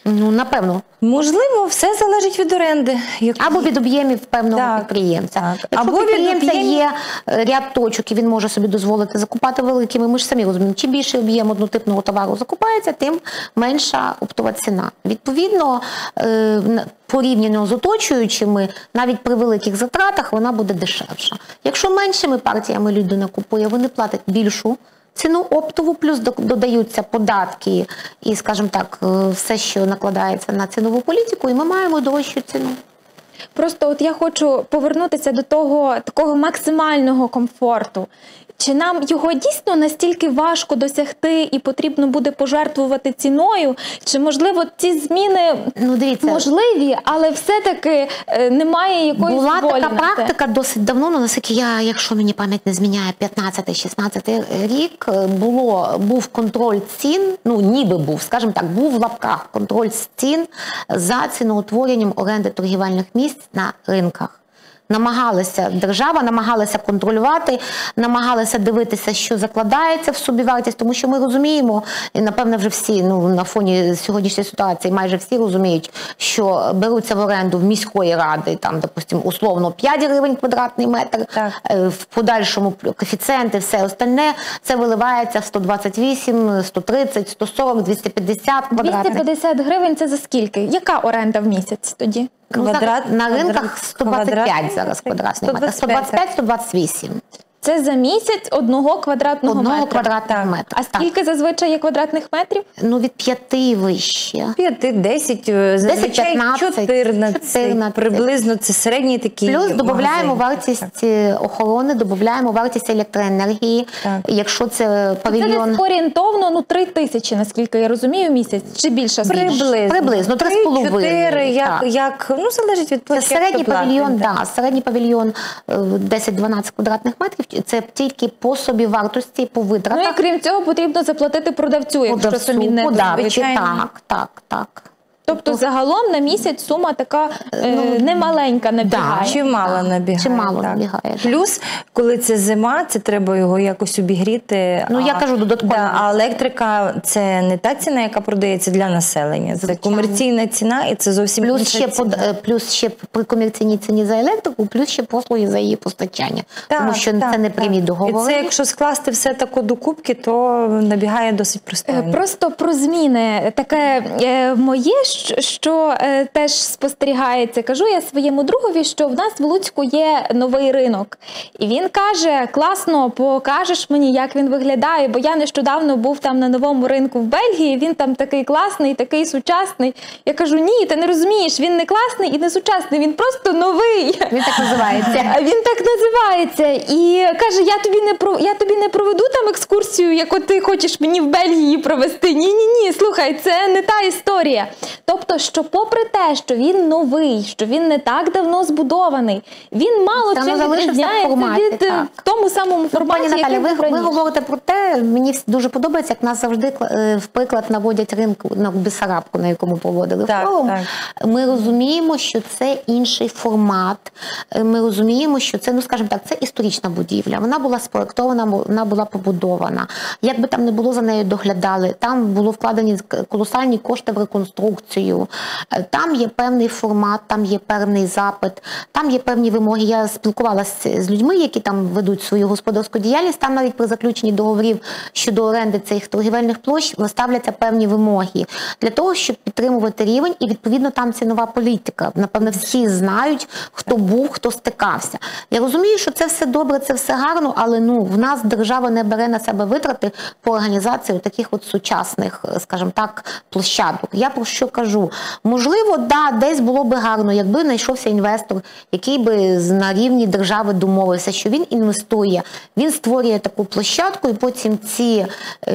Ну, напевно. Можливо, все залежить від оренди. Як... Або від об'ємів певного Так, підприємця. так. Якщо Або від підприємця об'ємів- є ряд точок, і він може собі дозволити закупати великими, ми ж самі розуміємо, чим більший об'єм однотипного товару закупається, тим менша оптова ціна. Відповідно, е, порівняно з оточуючими, навіть при великих затратах вона буде дешевша. Якщо меншими партіями людина купує, вони платять більшу ціну оптову, плюс додаються податки і, скажімо так, все, що накладається на цінову політику, і ми маємо дорожчу ціну. Просто от я хочу повернутися до того такого максимального комфорту. Чи нам його дійсно настільки важко досягти і потрібно буде пожертвувати ціною? Чи, можливо, ці зміни ну, дивіться, можливі, але все-таки немає якоїсь була волі така на це? практика досить давно, ну, наскільки я, якщо мені пам'ять не зміняє, п'ятнадцятий-шістнадцятий рік, було, був контроль цін, ну, ніби був, скажімо так, був в лапках контроль цін за ціноутворенням оренди торгівельних місць на ринках. Намагалася, держава намагалася контролювати, намагалася дивитися, що закладається в собівартість, тому що ми розуміємо, і напевне вже всі, ну, на фоні сьогоднішньої ситуації, майже всі розуміють, що беруться в оренду в міської ради, там, допустимо, условно п'ять гривень квадратний метр, так. в подальшому коефіцієнти, все остальне, це виливається в сто двадцять вісім, сто тридцять, сто сорок, двісті п'ятдесят квадратних. двісті п'ятдесят гривень – це за скільки? Яка оренда в місяць тоді? Квадрат, ну, на ринках квадрат, сто двадцять п'ять зараз квадратний метр. сто двадцять п'ять - сто двадцять вісім. Це за місяць одного квадратного Одного метра? квадратного метра. А скільки зазвичай є квадратних метрів? Ну, від п'яти вище. п'ять, десять, зазвичай п'ятнадцять, чотирнадцять, чотирнадцять. Приблизно це середній такий Плюс додаємо магазин. вартість охорони, додаємо вартість електроенергії. Так. Якщо це Це павільйон... десь орієнтовно ну, три тисячі, наскільки я розумію, місяць, чи більше? Приблизно. Приблизно, три з половиною. чотири, як, Так. як, ну, залежить від Це площі. середній павільйон, да, середній павільйон е, десять-дванадцять квадратних метрів. Це тільки по собі вартості, по Ну витратах. і крім цього потрібно заплатити продавцю, якщо Продавцю, самі не подавчі. звичайно. Так, так, так. Тобто загалом на місяць сума така е, Ну, немаленька набігає. Чимало Так, набігає. чимало так. набігає. Плюс, коли це зима, це треба його якось обігріти. Ну, я а, кажу, додатково. Да, а електрика – це не та ціна, яка продається для населення. Це Звичайно. комерційна ціна, і це зовсім Плюс інша ще, ціна. под, е, плюс ще при комерційній ціні за електрику, плюс ще послуги за її постачання. Так, Тому що так, це не прямі так. договори. І це, якщо скласти все тако докупки, то набігає досить Е, пристойно. Просто про зміни таке е, моє, щ- що е, теж спостерігається. Кажу я своєму другові, що в нас в Луцьку є новий ринок. І він каже, класно, покажеш мені, як він виглядає, бо я нещодавно був там на новому ринку в Бельгії, він там такий класний, такий сучасний. Я кажу, ні, ти не розумієш, він не класний і не сучасний, він просто новий. Він так називається. А він так називається. І каже, я тобі не про я тобі не проведу там екскурсію, як от ти хочеш мені в Бельгії провести. Ні, ні, ні, слухай, це не та історія. Тобто, що попри те, що він новий, що він не так давно збудований, він мало Та, ну, чим залишився в відрізняється форматі, від так. в тому самому Ну, форматі, пані Наталі, який ви, був ви раніше. говорите про те, мені дуже подобається, як нас завжди е, в приклад наводять ринку на Бесарабку, на якому проводили Так, форум. так. Ми розуміємо, що це інший формат. Е, Ми розуміємо, що це, ну скажімо так, це історична будівля. Вона була спроєктована, вона була побудована. Як би там не було, за нею доглядали. Там було вкладені колосальні кошти в реконструкцію. Е, Там є певний формат, там є певний запит, там є певні вимоги. Я спілкувалася з людьми, які там ведуть свою господарську діяльність. Там навіть при заключенні договорів щодо оренди цих торгівельних площ ставляться певні вимоги для того, щоб підтримувати рівень, і відповідно там цінова політика. Напевно, всі знають, хто був, хто стикався. Я розумію, що це все добре, це все гарно, але ну в нас держава не бере на себе витрати по організації таких от сучасних, скажімо так, площадок. Я про що кажу? Можливо, да, десь було би гарно, якби знайшовся інвестор, який би на рівні держави домовився, що він інвестує, він створює таку площадку, і потім ці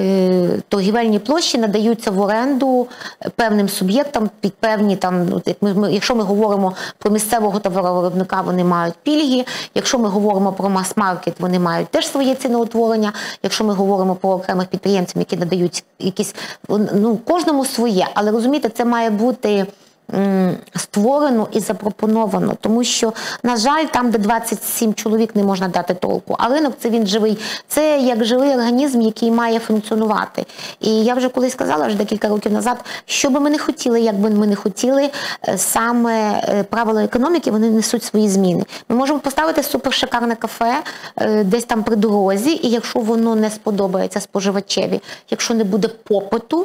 е, торгівельні площі надаються в оренду певним суб'єктам під певні там, ну, як ми, ми, якщо ми говоримо про місцевого товаровиробника, вони мають пільги, якщо ми говоримо про мас-маркет, вони мають теж своє ціноутворення, якщо ми говоримо про окремих підприємців, які надають якісь, ну, кожному своє, але розумієте, це має бути створено і запропоновано, тому що, на жаль, там, де двадцять сім чоловік, не можна дати толку, а ринок – це він живий, це як живий організм, який має функціонувати. І я вже колись сказала, вже декілька років назад, що би ми не хотіли, як би ми не хотіли, саме правила економіки, вони несуть свої зміни. Ми можемо поставити супершикарне кафе десь там при дорозі, і якщо воно не сподобається споживачеві, якщо не буде попиту,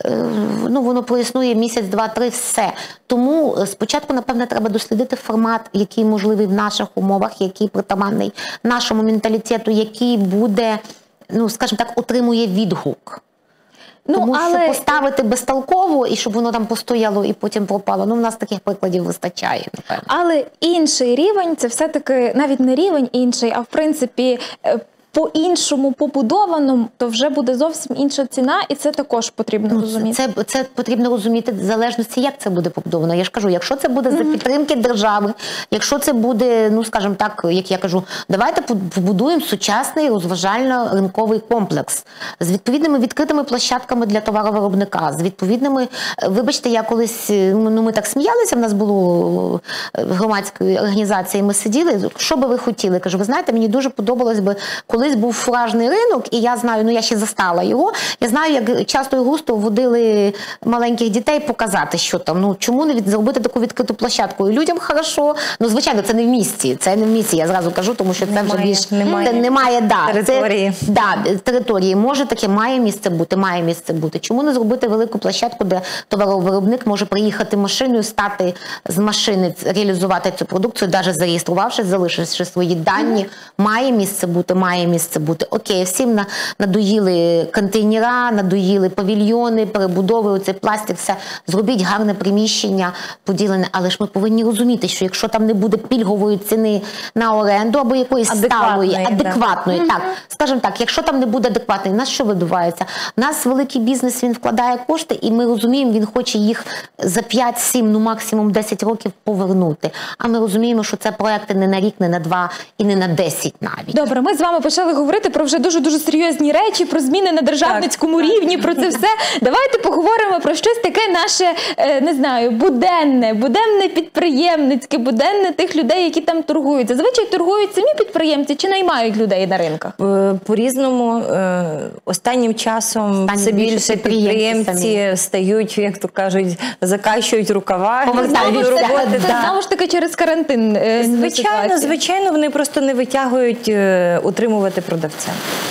ну, воно проіснує місяць, два, три, все. Тому спочатку, напевне, треба дослідити формат, який можливий в наших умовах, який притаманний нашому менталітету, який буде, ну, скажімо так, отримує відгук. Ну, тому але... що поставити безтолково і щоб воно там постояло і потім пропало, ну, в нас таких прикладів вистачає, напевно. Але інший рівень, це все-таки навіть не рівень інший, а в принципі по-іншому побудовано, то вже буде зовсім інша ціна, і це також потрібно ну, розуміти. Це, це потрібно розуміти в залежності, як це буде побудовано. Я ж кажу, якщо це буде mm-hmm. за підтримки держави, якщо це буде, ну, скажімо так, як я кажу, давайте побудуємо сучасний розважально-ринковий комплекс з відповідними відкритими площадками для товаровиробника, з відповідними, вибачте, я колись, ну, ми так сміялися, в нас було громадської організації, ми сиділи, що би ви хотіли? Кажу, ви знаєте, мені дуже подобалось би, коли Колись був фуражний ринок, і я знаю, ну я ще застала його, я знаю, як часто і густо водили маленьких дітей показати, що там, ну чому не від, зробити таку відкриту площадку. І людям хорошо, ну звичайно, це не в місті, це не в місті, я зразу кажу, тому що це немає, вже більш, немає, це, немає да, території. Це, да, території. Може таке, має місце бути, має місце бути. Чому не зробити велику площадку, де товаровиробник може приїхати машиною, стати з машини, реалізувати цю продукцію, навіть зареєструвавшись, залишивши свої дані, mm-hmm. має місце бути, має місце місце бути. Окей, всім надоїли контейнера, надоїли павільйони, перебудови, оцей пластик, все. Зробіть гарне приміщення поділене, але ж ми повинні розуміти, що якщо там не буде пільгової ціни на оренду або якоїсь сталої, адекватної, да. так, скажімо так, якщо там не буде адекватної, у нас що відбувається? У нас великий бізнес, він вкладає кошти, і ми розуміємо, він хоче їх за п'ять, сім, ну максимум десять років повернути. А ми розуміємо, що це проекти не на рік, не на два і не на десять навіть. Добре, ми з вами почали говорити про вже дуже-дуже серйозні речі, про зміни на державницькому так. рівні, про це все. Давайте поговоримо про щось таке наше, не знаю, буденне, буденне підприємницьке, буденне тих людей, які там торгують. Зазвичай торгують самі підприємці чи наймають людей на ринках? По-різному. Останнім часом все більше підприємці стають, як то кажуть, закащують рукава. Знову ж, роботи, це, да. знову ж таки через карантин. Звичайно, звичайно, вони просто не витягують утримувати продавця.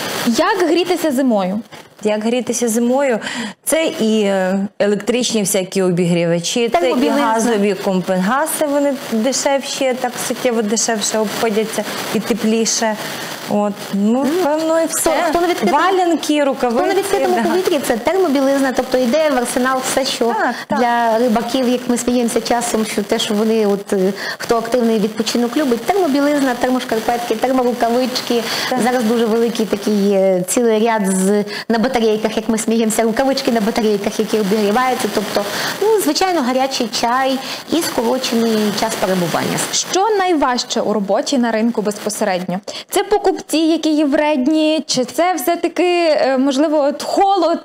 Як грітися зимою? Як грітися зимою? Це і електричні всякі обігрівачі, так, це і газові компенгаси, вони дешевші, так суттєво дешевше обходяться і тепліше. От, ну, певно, і все. Хто, хто відкритому, валянки, рукавиці. Хто на відкритому да. повітрі, це термобілизна, тобто йде в арсенал все, що так, так. для рибаків, як ми сміємося часом, що те, що вони, от, хто активний відпочинок любить, термобілизна, термошкарпетки, терморукавички. Так. Зараз дуже великий такий цілий ряд з, на батарейках, як ми сміємося, рукавички на батарейках, які обігріваються. Тобто, ну, звичайно, гарячий чай і скорочений час перебування. Що найважче у роботі на ринку безпосередньо? Це покупки Покупці, які є вредні, чи це все-таки, можливо, от холод,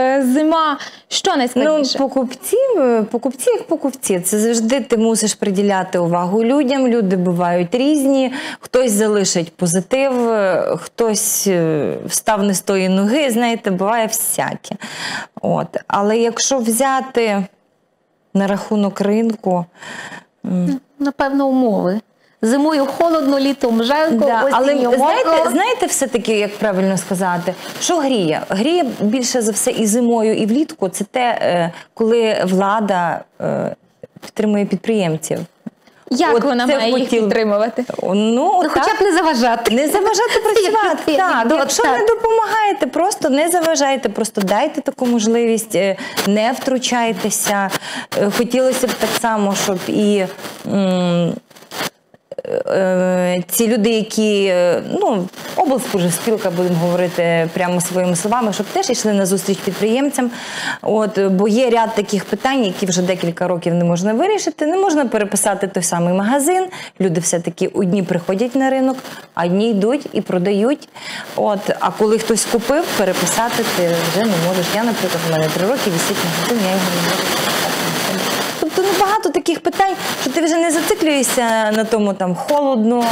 зима? Що найскладніше? Ну, покупці, покупці як покупці. Це завжди ти мусиш приділяти увагу людям. Люди бувають різні. Хтось залишить позитив, хтось встав не з тої ноги. Знаєте, буває всяке. От. Але якщо взяти на рахунок ринку... Напевно, умови. Зимою холодно, літом жарко, да, осінню мокро. Знаєте, знаєте все-таки, як правильно сказати, що гріє? Гріє більше за все і зимою, і влітку. Це те, коли влада підтримує підприємців. Як От вона має хотіл... їх підтримувати? Ну, ну хоча б не заважати. Не заважати працювати. Так, якщо так. не допомагаєте, просто не заважайте, просто дайте таку можливість, не втручайтеся. Хотілося б так само, щоб і... М ці люди, які, ну, облспоживспілка, будемо говорити прямо своїми словами, щоб теж йшли на зустріч підприємцям. От, бо є ряд таких питань, які вже декілька років не можна вирішити. Не можна переписати той самий магазин. Люди все-таки одні приходять на ринок, а одні йдуть і продають. От, а коли хтось купив, переписати ти вже не можеш. Я, наприклад, у мене три роки висить магазин, я його не можу переписати. Тобто ну, багато таких питань, що ти вже не зациклюєшся на тому, там, холодно.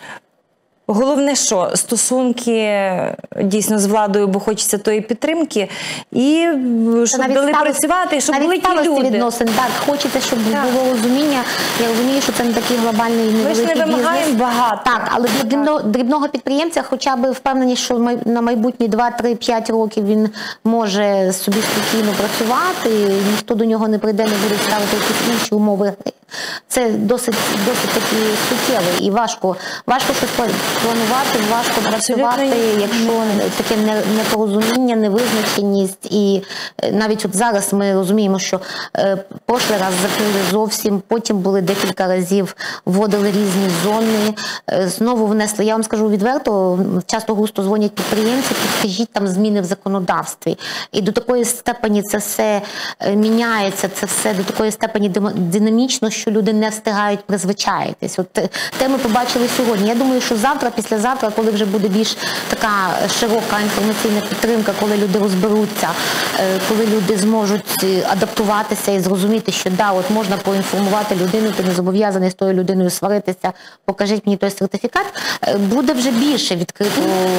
Головне, що стосунки дійсно з владою, бо хочеться тої підтримки, і щоб дали працювати, щоб були ті люди. Відносин. Так, хочеться, щоб так. було розуміння. Я розумію, що це не такий глобальний невеликий бізнес. Ми ж не вимагаємо бізнес. багато. Так, але для дрібного, дрібного підприємця хоча б впевнені, що на майбутні два, три, п'ять років він може собі спокійно працювати, ніхто до нього не прийде, не буде ставити якісь інші умови гри. Це досить, досить таки суттєве і важко, важко щось планувати, важко працювати, якщо таке непорозуміння, невизначеність. І навіть от зараз ми розуміємо, що е, прошлий раз закрили зовсім, потім були декілька разів, вводили різні зони, е, знову внесли. Я вам скажу відверто, часто густо дзвонять підприємці, підкажіть там зміни в законодавстві. І до такої степені це все міняється, це все до такої степені динамічно, що люди не встигають призвичаїтись. От те ми побачили сьогодні. Я думаю, що завтра, післязавтра, коли вже буде більш така широка інформаційна підтримка, коли люди розберуться, коли люди зможуть адаптуватися і зрозуміти, що да, от можна поінформувати людину, ти не зобов'язаний з тою людиною сваритися, покажіть мені той сертифікат, буде вже більше відкрито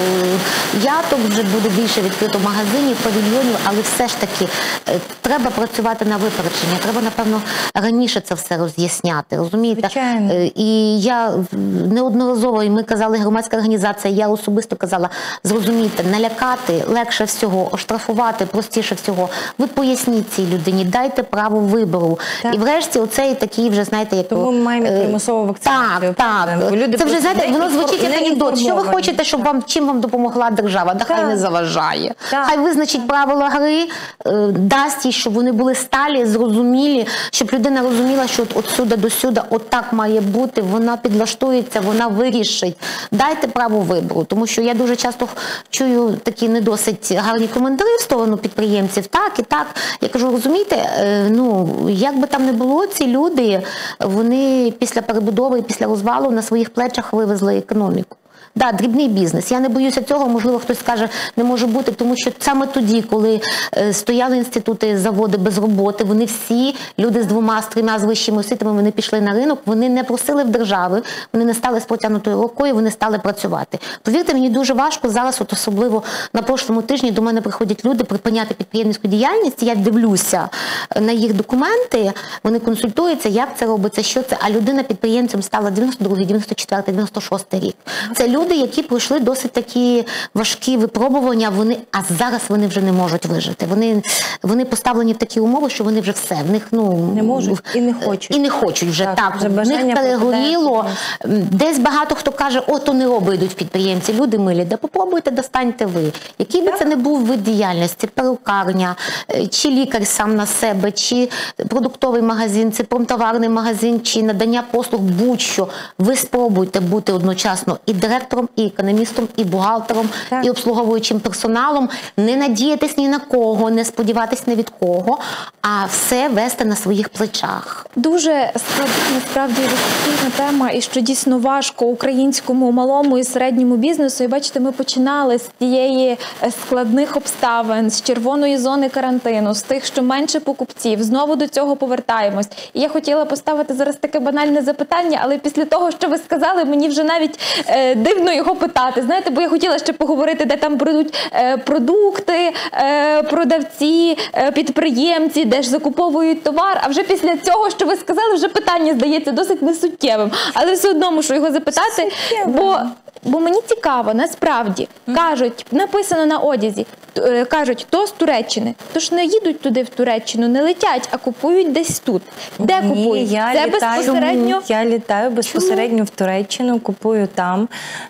яток, вже буде більше відкрито магазинів, павільйонів, але все ж таки треба працювати на випередження, треба, напевно, раніше це все роз'ясняти, розумієте? Звичайно. І я неодноразово, і ми казали, громадська організація, я особисто казала, зрозумійте, налякати легше всього, оштрафувати простіше всього. Ви поясніть цій людині, дайте право вибору. Так. І врешті оцей такий вже, знаєте, як... Тому ми маємо примусову вакцинацію. Так, так. Люди це вже, знаєте, воно звучить як анекдот. Що ви хочете, щоб вам, чим вам допомогла держава? Да хай не заважає. Так. Хай визначить правила гри, дасть їй, щоб вони були сталі, зрозумілі, щоб людина розуміла, що от сюди до сюди, от так має бути, вона підлаштується, вона вирішить. Дайте право вибору, тому що я дуже часто чую такі не досить гарні коментарі в сторону підприємців, так і так. Я кажу, розумієте, ну, як би там не було, ці люди, вони після перебудови і після розвалу на своїх плечах вивезли економіку. Так, да, дрібний бізнес. Я не боюся цього, можливо, хтось скаже, не може бути, тому що саме тоді, коли е, стояли інститути, заводи без роботи, вони всі, люди з двома, з трьома, з вищими освітами, вони пішли на ринок, вони не просили в держави, вони не стали з протягнутою рукою, вони стали працювати. Повірте, мені дуже важко зараз, от особливо на прошлому тижні до мене приходять люди припиняти підприємницьку діяльність, я дивлюся на їх документи, вони консультуються, як це робиться, що це, а людина підприємцем стала дев'яносто другий, дев'яносто четвертий, дев'яносто шостий рік. Це люди, які пройшли досить такі важкі випробування, вони, а зараз вони вже не можуть вижити. Вони, вони поставлені в такі умови, що вони вже все, в них, ну... Не можуть і не хочуть. І не хочуть вже, так. так. Вже в них перегоріло. Десь багато хто каже, о, то не роби йдуть підприємці. Люди милі, да попробуйте, достаньте ви. Який би це не був вид діяльності, перукарня, чи лікар сам на себе, чи продуктовий магазин, чи промтоварний магазин, чи надання послуг, будь-що. Ви спробуйте бути одночасно і директором, і економістом, і бухгалтером, так. і обслуговуючим персоналом, не надіятись ні на кого, не сподіватись ні від кого, а все вести на своїх плечах. Дуже насправді дискусійна тема, і що дійсно важко українському малому і середньому бізнесу. І бачите, ми починали з тієї складних обставин, з червоної зони карантину, з тих, що менше покупців, знову до цього повертаємось. І я хотіла поставити зараз таке банальне запитання, але після того, що ви сказали, мені вже навіть е, дивно його питати. Знаєте, бо я хотіла ще поговорити, де там прийдуть е, продукти, е, продавці, е, підприємці, де ж закуповують товар. А вже після цього, що ви сказали, вже питання здається досить несуттєвим. Але все одно мушу його запитати, бо, бо мені цікаво, насправді. Кажуть, написано на одязі, е, кажуть, то з Туреччини. Тож не їдуть туди в Туреччину, не летять, а купують десь тут. Де Ні, купують? Я Це літаю, безпосередньо? Я літаю безпосередньо в Туреччину, купую там.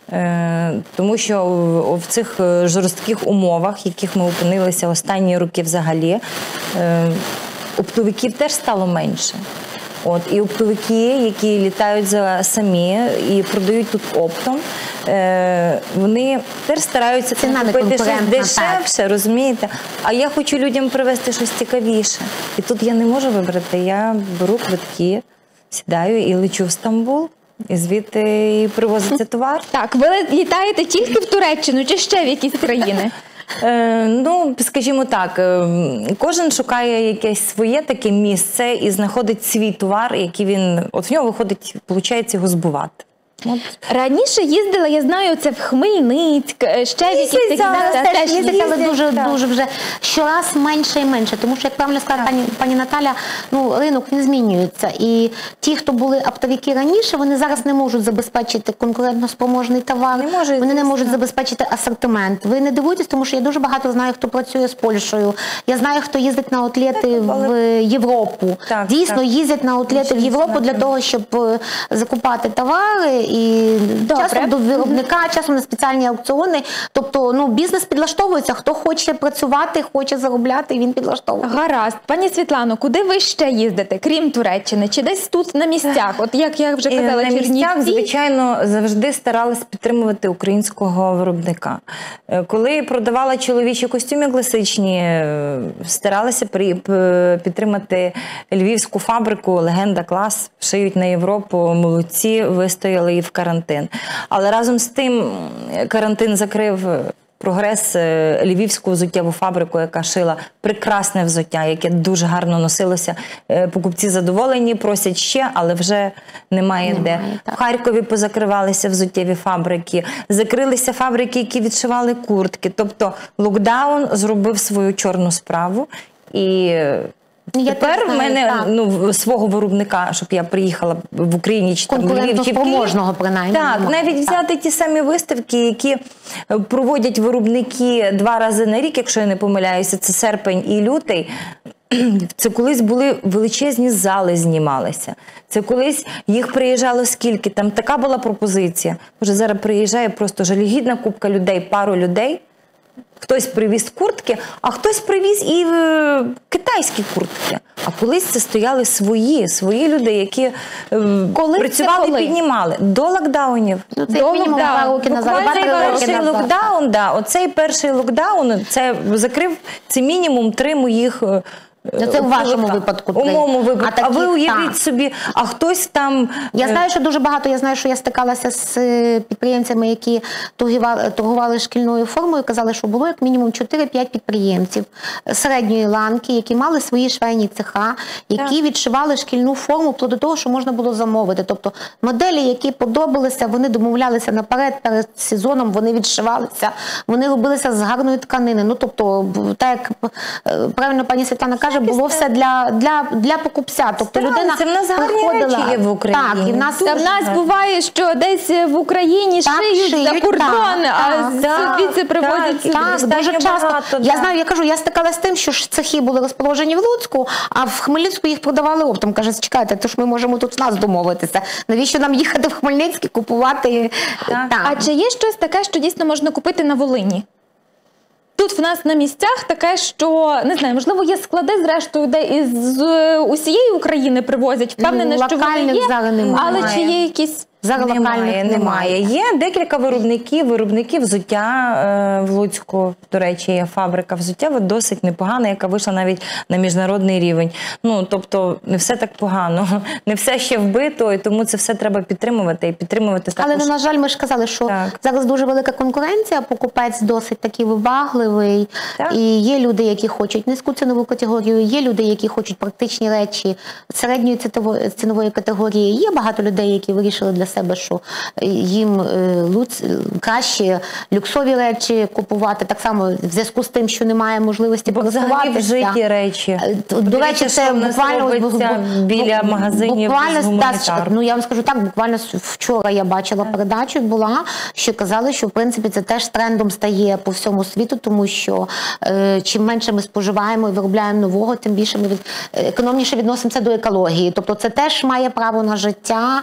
Тому що в цих жорстких умовах, в яких ми опинилися останні роки взагалі, оптовиків теж стало менше. От, і оптовики, які літають за самі і продають тут оптом, вони теж стараються купити щось дешевше, так. розумієте? А я хочу людям привезти щось цікавіше. І тут я не можу вибрати, я беру квитки, сідаю і лечу в Стамбул. І звідти і привозиться товар. Так, ви літаєте тільки в Туреччину чи ще в якісь країни? Е, ну, скажімо так, е, кожен шукає якесь своє таке місце і знаходить свій товар, який він, от в нього виходить, виходить його збувати. От. Раніше їздила, я знаю, це в Хмельницьк, ще в якісь такі Зараз місця теж їздять, але дуже, так. дуже вже щораз менше і менше. Тому що, як правильно сказала пані, пані Наталя, ну, ринок не змінюється. І ті, хто були оптовики раніше, вони зараз не можуть забезпечити конкурентноспроможний товар, Не можуть, вони не звісно. можуть забезпечити асортимент. Ви не дивуйтесь, тому що я дуже багато знаю, хто працює з Польщею. Я знаю, хто їздить на аутлети в Європу. Так, Дійсно, так. їздять на аутлети в Європу для того, щоб е, закупати товари. І Добре. часом до виробника, часом на спеціальні аукціони. Тобто, ну, бізнес підлаштовується. Хто хоче працювати, хоче заробляти, він підлаштовується. Гаразд. Пані Світлано, куди ви ще їздите, крім Туреччини? Чи десь тут на місцях? От як я вже І казала, на місцях, Чернівці? звичайно, завжди старалась підтримувати українського виробника. Е, Коли продавала чоловічі костюми класичні, е, старалася при- п- підтримати львівську фабрику «Легенда Клас», шиють на Європу, молодці, вистояли і в карантин. Але разом з тим карантин закрив прогрес, е, львівську взуттєву фабрику, яка шила прекрасне взуття, яке дуже гарно носилося. Е, Покупці задоволені, просять ще, але вже немає, Немає, де. так. В Харкові позакривалися взуттєві фабрики, закрилися фабрики, які відшивали куртки. Тобто локдаун зробив свою чорну справу. І Я тепер теж в знаю, мене так. ну, свого виробника, щоб я приїхала в Україні чи там в Львів, чи в Київ. Конкурентоспроможного, принаймні. Так, немає. навіть взяти ті самі виставки, які е, проводять виробники два рази на рік, якщо я не помиляюся, це серпень і лютий. Це колись були величезні зали, знімалися. Це колись їх приїжджало скільки. Там така була пропозиція. Може, зараз приїжджає просто жалюгідна купка людей, пару людей. Хтось привіз куртки, а хтось привіз і е, китайські куртки. А колись це стояли свої, свої люди, які е, Коли працювали це коли? і піднімали. До локдаунів. Ну, це До як мінімум локдауну. два роки назад. Буквально два-три роки перший назад. локдаун, да, оцей перший локдаун, це закрив це мінімум три моїх. е, Ну, це в вашому так, випадку У три. моєму випадку. А А, ви таких, уявіть так. собі, а хтось там. Я е, знаю, що дуже багато, я знаю, що я стикалася з е, підприємцями, які торгували, торгували шкільною формою, казали, що було як мінімум чотири-п'ять підприємців середньої ланки, які мали свої швейні цеха, які відшивали шкільну форму вплоть до того, що можна було замовити. Тобто моделі, які подобалися, вони домовлялися наперед, перед сезоном, вони відшивалися, вони робилися з гарної тканини. Ну, тобто, б- так як е, правильно пані Світлана каже, було все для, для, для покупця. Тобто людина Старалися. В нас гарні приходила. речі є в Україні. Так, і в нас Та в нас буває, що десь в Україні Так, шиють, за шиють, кордон, так, а так, звідси приводять. так. Так, Достатньо дуже часто. багато, Я да. знаю, я кажу, я стикалася з тим, що ж цехи були розположені в Луцьку, а в Хмельницьку їх продавали оптом. Каже, чекайте, то ж ми можемо тут в нас домовитися. Навіщо нам їхати в Хмельницький, купувати? Так. Так. А чи є щось таке, що дійсно можна купити на Волині? Тут в нас на місцях таке, що, не знаю, можливо, є склади, зрештою, де із е, усієї України привозять. Впевнена, що вони Локальних є, зараз немає. але чи є якісь... Зараз Немає, локальних немає. Є декілька виробників, виробників взуття е, в Луцьку, до речі, є фабрика взуття, досить непогана, яка вийшла навіть на міжнародний рівень. Ну, тобто, не все так погано, не все ще вбито, і тому це все треба підтримувати і підтримувати також. Але, ну, на жаль, ми ж казали, що Так. зараз дуже велика конкуренція, покупець досить такий вибагливий. Так. І є люди, які хочуть низьку цінову категорію, є люди, які хочуть практичні речі середньої цінової, цінової категорії. Є багато людей, які вирішили для себе, що їм е, луц, краще люксові речі купувати, так само в зв'язку з тим, що немає можливості Бо взагалі користуватися. вжиті речі. Е, До речі, Подивіться, це що в нас буквально робиться бу- біля бу- магазинів буквально з та, гуманітар. ну я вам скажу так, буквально вчора я бачила передачу, була, що казали, що в принципі це теж трендом стає по всьому світу, тому що е, чим менше ми споживаємо і виробляємо нового, тим більше ми від, економніше відносимося до екології. Тобто це теж має право на життя.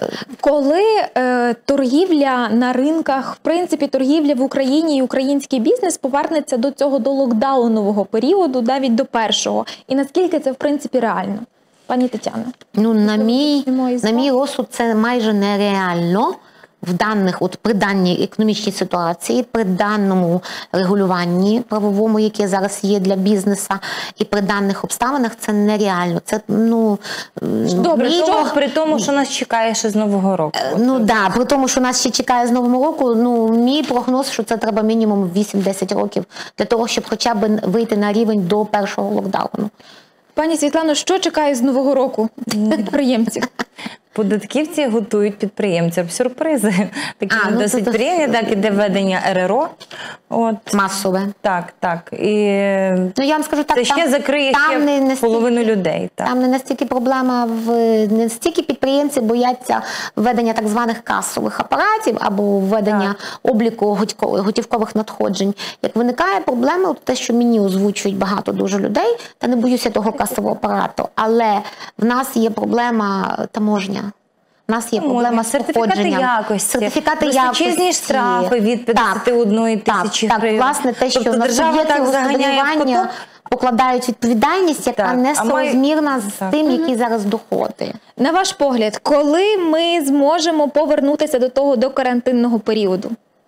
Коли е, торгівля на ринках, в принципі, торгівля в Україні і український бізнес повернеться до цього до локдаунового періоду, навіть до першого, і наскільки це, в принципі, реально? Пані Тетяно. Ну, на мій, Мої на мій розсуд це майже нереально. в даних, от при даній економічній ситуації, при даному регулюванні правовому, яке зараз є для бізнесу, і при даних обставинах це нереально. Це, ну, Добре, мій... тому, при тому, що нас чекає ще з Нового року. Ну так, да, при тому, що нас ще чекає з Нового року, ну, мій прогноз, що це треба мінімум вісім-десять років для того, щоб хоча б вийти на рівень до першого локдауну. Пані Світлано, що чекає з Нового року підприємців? Податківці готують підприємцям сюрпризи. Такі а, ну, досить то, приємні, так, іде введення ер ер о. От. Масове. Так, так. І ну, я вам скажу так, це ще там, закриє там ще не настільки, половину людей. Так. Там не настільки проблема, в не настільки підприємці бояться введення так званих касових апаратів або введення так. обліку готівкових надходжень. Як виникає проблема, от те, що мені озвучують багато дуже людей, та не боюся того касового апарату, але в нас є проблема таможня. У нас є проблема з сертифікати якості, сертифікати якості, штрафи від п'ятдесят однієї тисячі гривень. Так, власне, те, що тобто на суб'єктів господарювання покладають відповідальність, яка так, не соразмірна з так. тим, які зараз доходи. На ваш погляд, коли ми зможемо повернутися до того до карантинного періоду?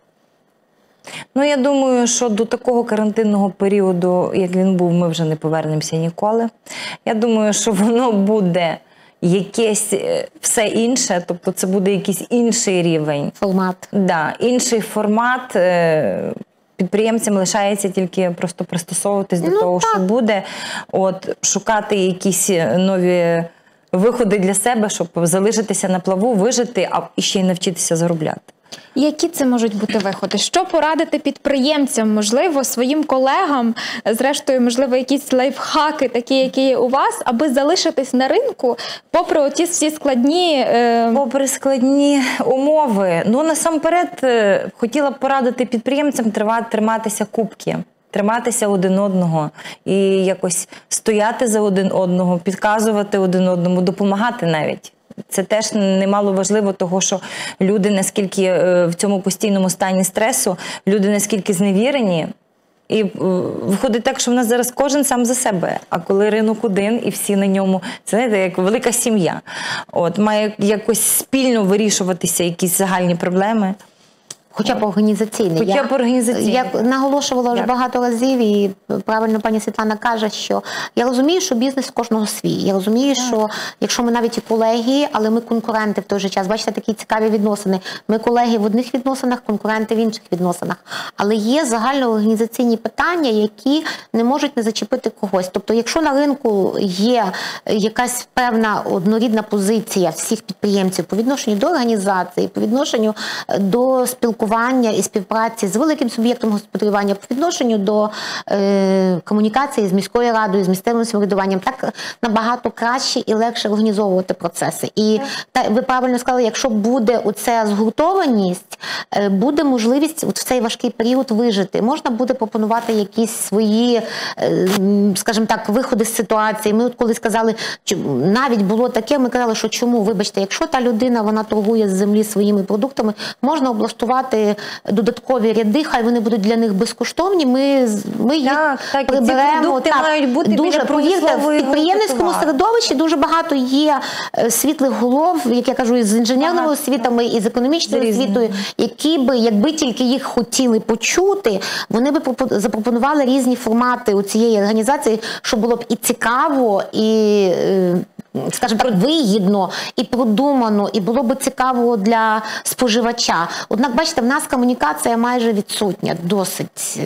Ну, я думаю, що до такого карантинного періоду, як він був, ми вже не повернемося ніколи. Я думаю, що воно буде якесь все інше, тобто це буде якийсь інший рівень. Формат. Да, інший формат. Підприємцям лишається тільки просто пристосовуватись до ну, того, так. що буде, от, шукати якісь нові виходи для себе, щоб залишитися на плаву, вижити, а ще й навчитися заробляти. Які це можуть бути виходи? Що порадити підприємцям, можливо, своїм колегам, зрештою, можливо, якісь лайфхаки, такі, які є у вас, аби залишитись на ринку, попри оті всі складні... Е... Попри складні умови. Ну, насамперед, хотіла б порадити підприємцям триматися купки. Триматися один одного і якось стояти за один одного, підказувати один одному, допомагати навіть. Це теж немало важливо, того, що люди наскільки в цьому постійному стані стресу, люди наскільки зневірені. І виходить так, що в нас зараз кожен сам за себе, а коли ринок один і всі на ньому, це, знаєте, як велика сім'я. От, має якось спільно вирішуватися якісь загальні проблеми. Хоча б організаційний. Хоча б організаційний. Я, я наголошувала вже багато разів, і правильно пані Світлана каже, що я розумію, що бізнес в кожного свій. Я розумію, так. що якщо ми навіть і колеги, але ми конкуренти в той же час. Бачите, такі цікаві відносини. Ми колеги в одних відносинах, конкуренти в інших відносинах. Але є загальноорганізаційні питання, які не можуть не зачепити когось. Тобто, якщо на ринку є якась певна однорідна позиція всіх підприємців по відношенню до організації, по відношенню до спілкування, і співпраці з великим суб'єктом господарювання по відношенню до е, комунікації з міською радою, з місцевим самоврядуванням, так набагато краще і легше організовувати процеси. І та, ви правильно сказали, якщо буде оця згуртованість, е, буде можливість от в цей важкий період вижити. Можна буде пропонувати якісь свої, е, скажімо так, виходи з ситуації. Ми от коли сказали, навіть було таке, ми казали, що чому, вибачте, якщо та людина, вона торгує з землі своїми продуктами, можна облаштувати додаткові ряди, хай вони будуть для них безкоштовні, ми, ми їх так, так, приберемо. Так, мають бути дуже, повірте, в підприємницькому середовищі дуже багато є світлих голов, як я кажу, із інженерними освітами, із економічною освітою, які би, якби тільки їх хотіли почути, вони би запропонували різні формати у цієї організації, що було б і цікаво, і скажімо так, вигідно і продумано, і було б цікаво для споживача. Однак, бачите, в нас комунікація майже відсутня, досить.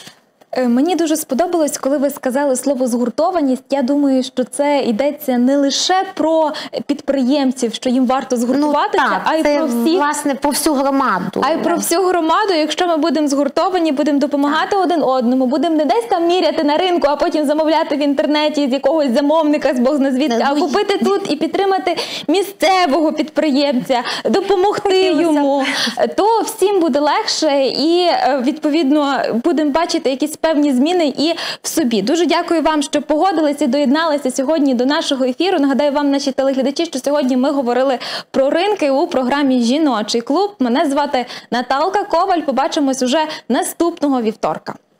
Мені дуже сподобалось, коли ви сказали слово «згуртованість». Я думаю, що це йдеться не лише про підприємців, що їм варто згуртуватися, ну, так, а й це, про всіх, власне, по всю громаду. А й про всю громаду. Якщо ми будемо згуртовані, будемо допомагати один одному, будемо не десь там міряти на ринку, а потім замовляти в інтернеті з якогось замовника, з Бог зна звідки, а купити тут і підтримати місцевого підприємця, допомогти йому, то всім буде легше і, відповідно, будемо бачити якісь певні зміни і в собі. Дуже дякую вам, що погодилися і доєдналися сьогодні до нашого ефіру. Нагадаю вам, наші телеглядачі, що сьогодні ми говорили про ринки у програмі «Жіночий клуб». Мене звати Наталка Коваль. Побачимось уже наступного вівторка.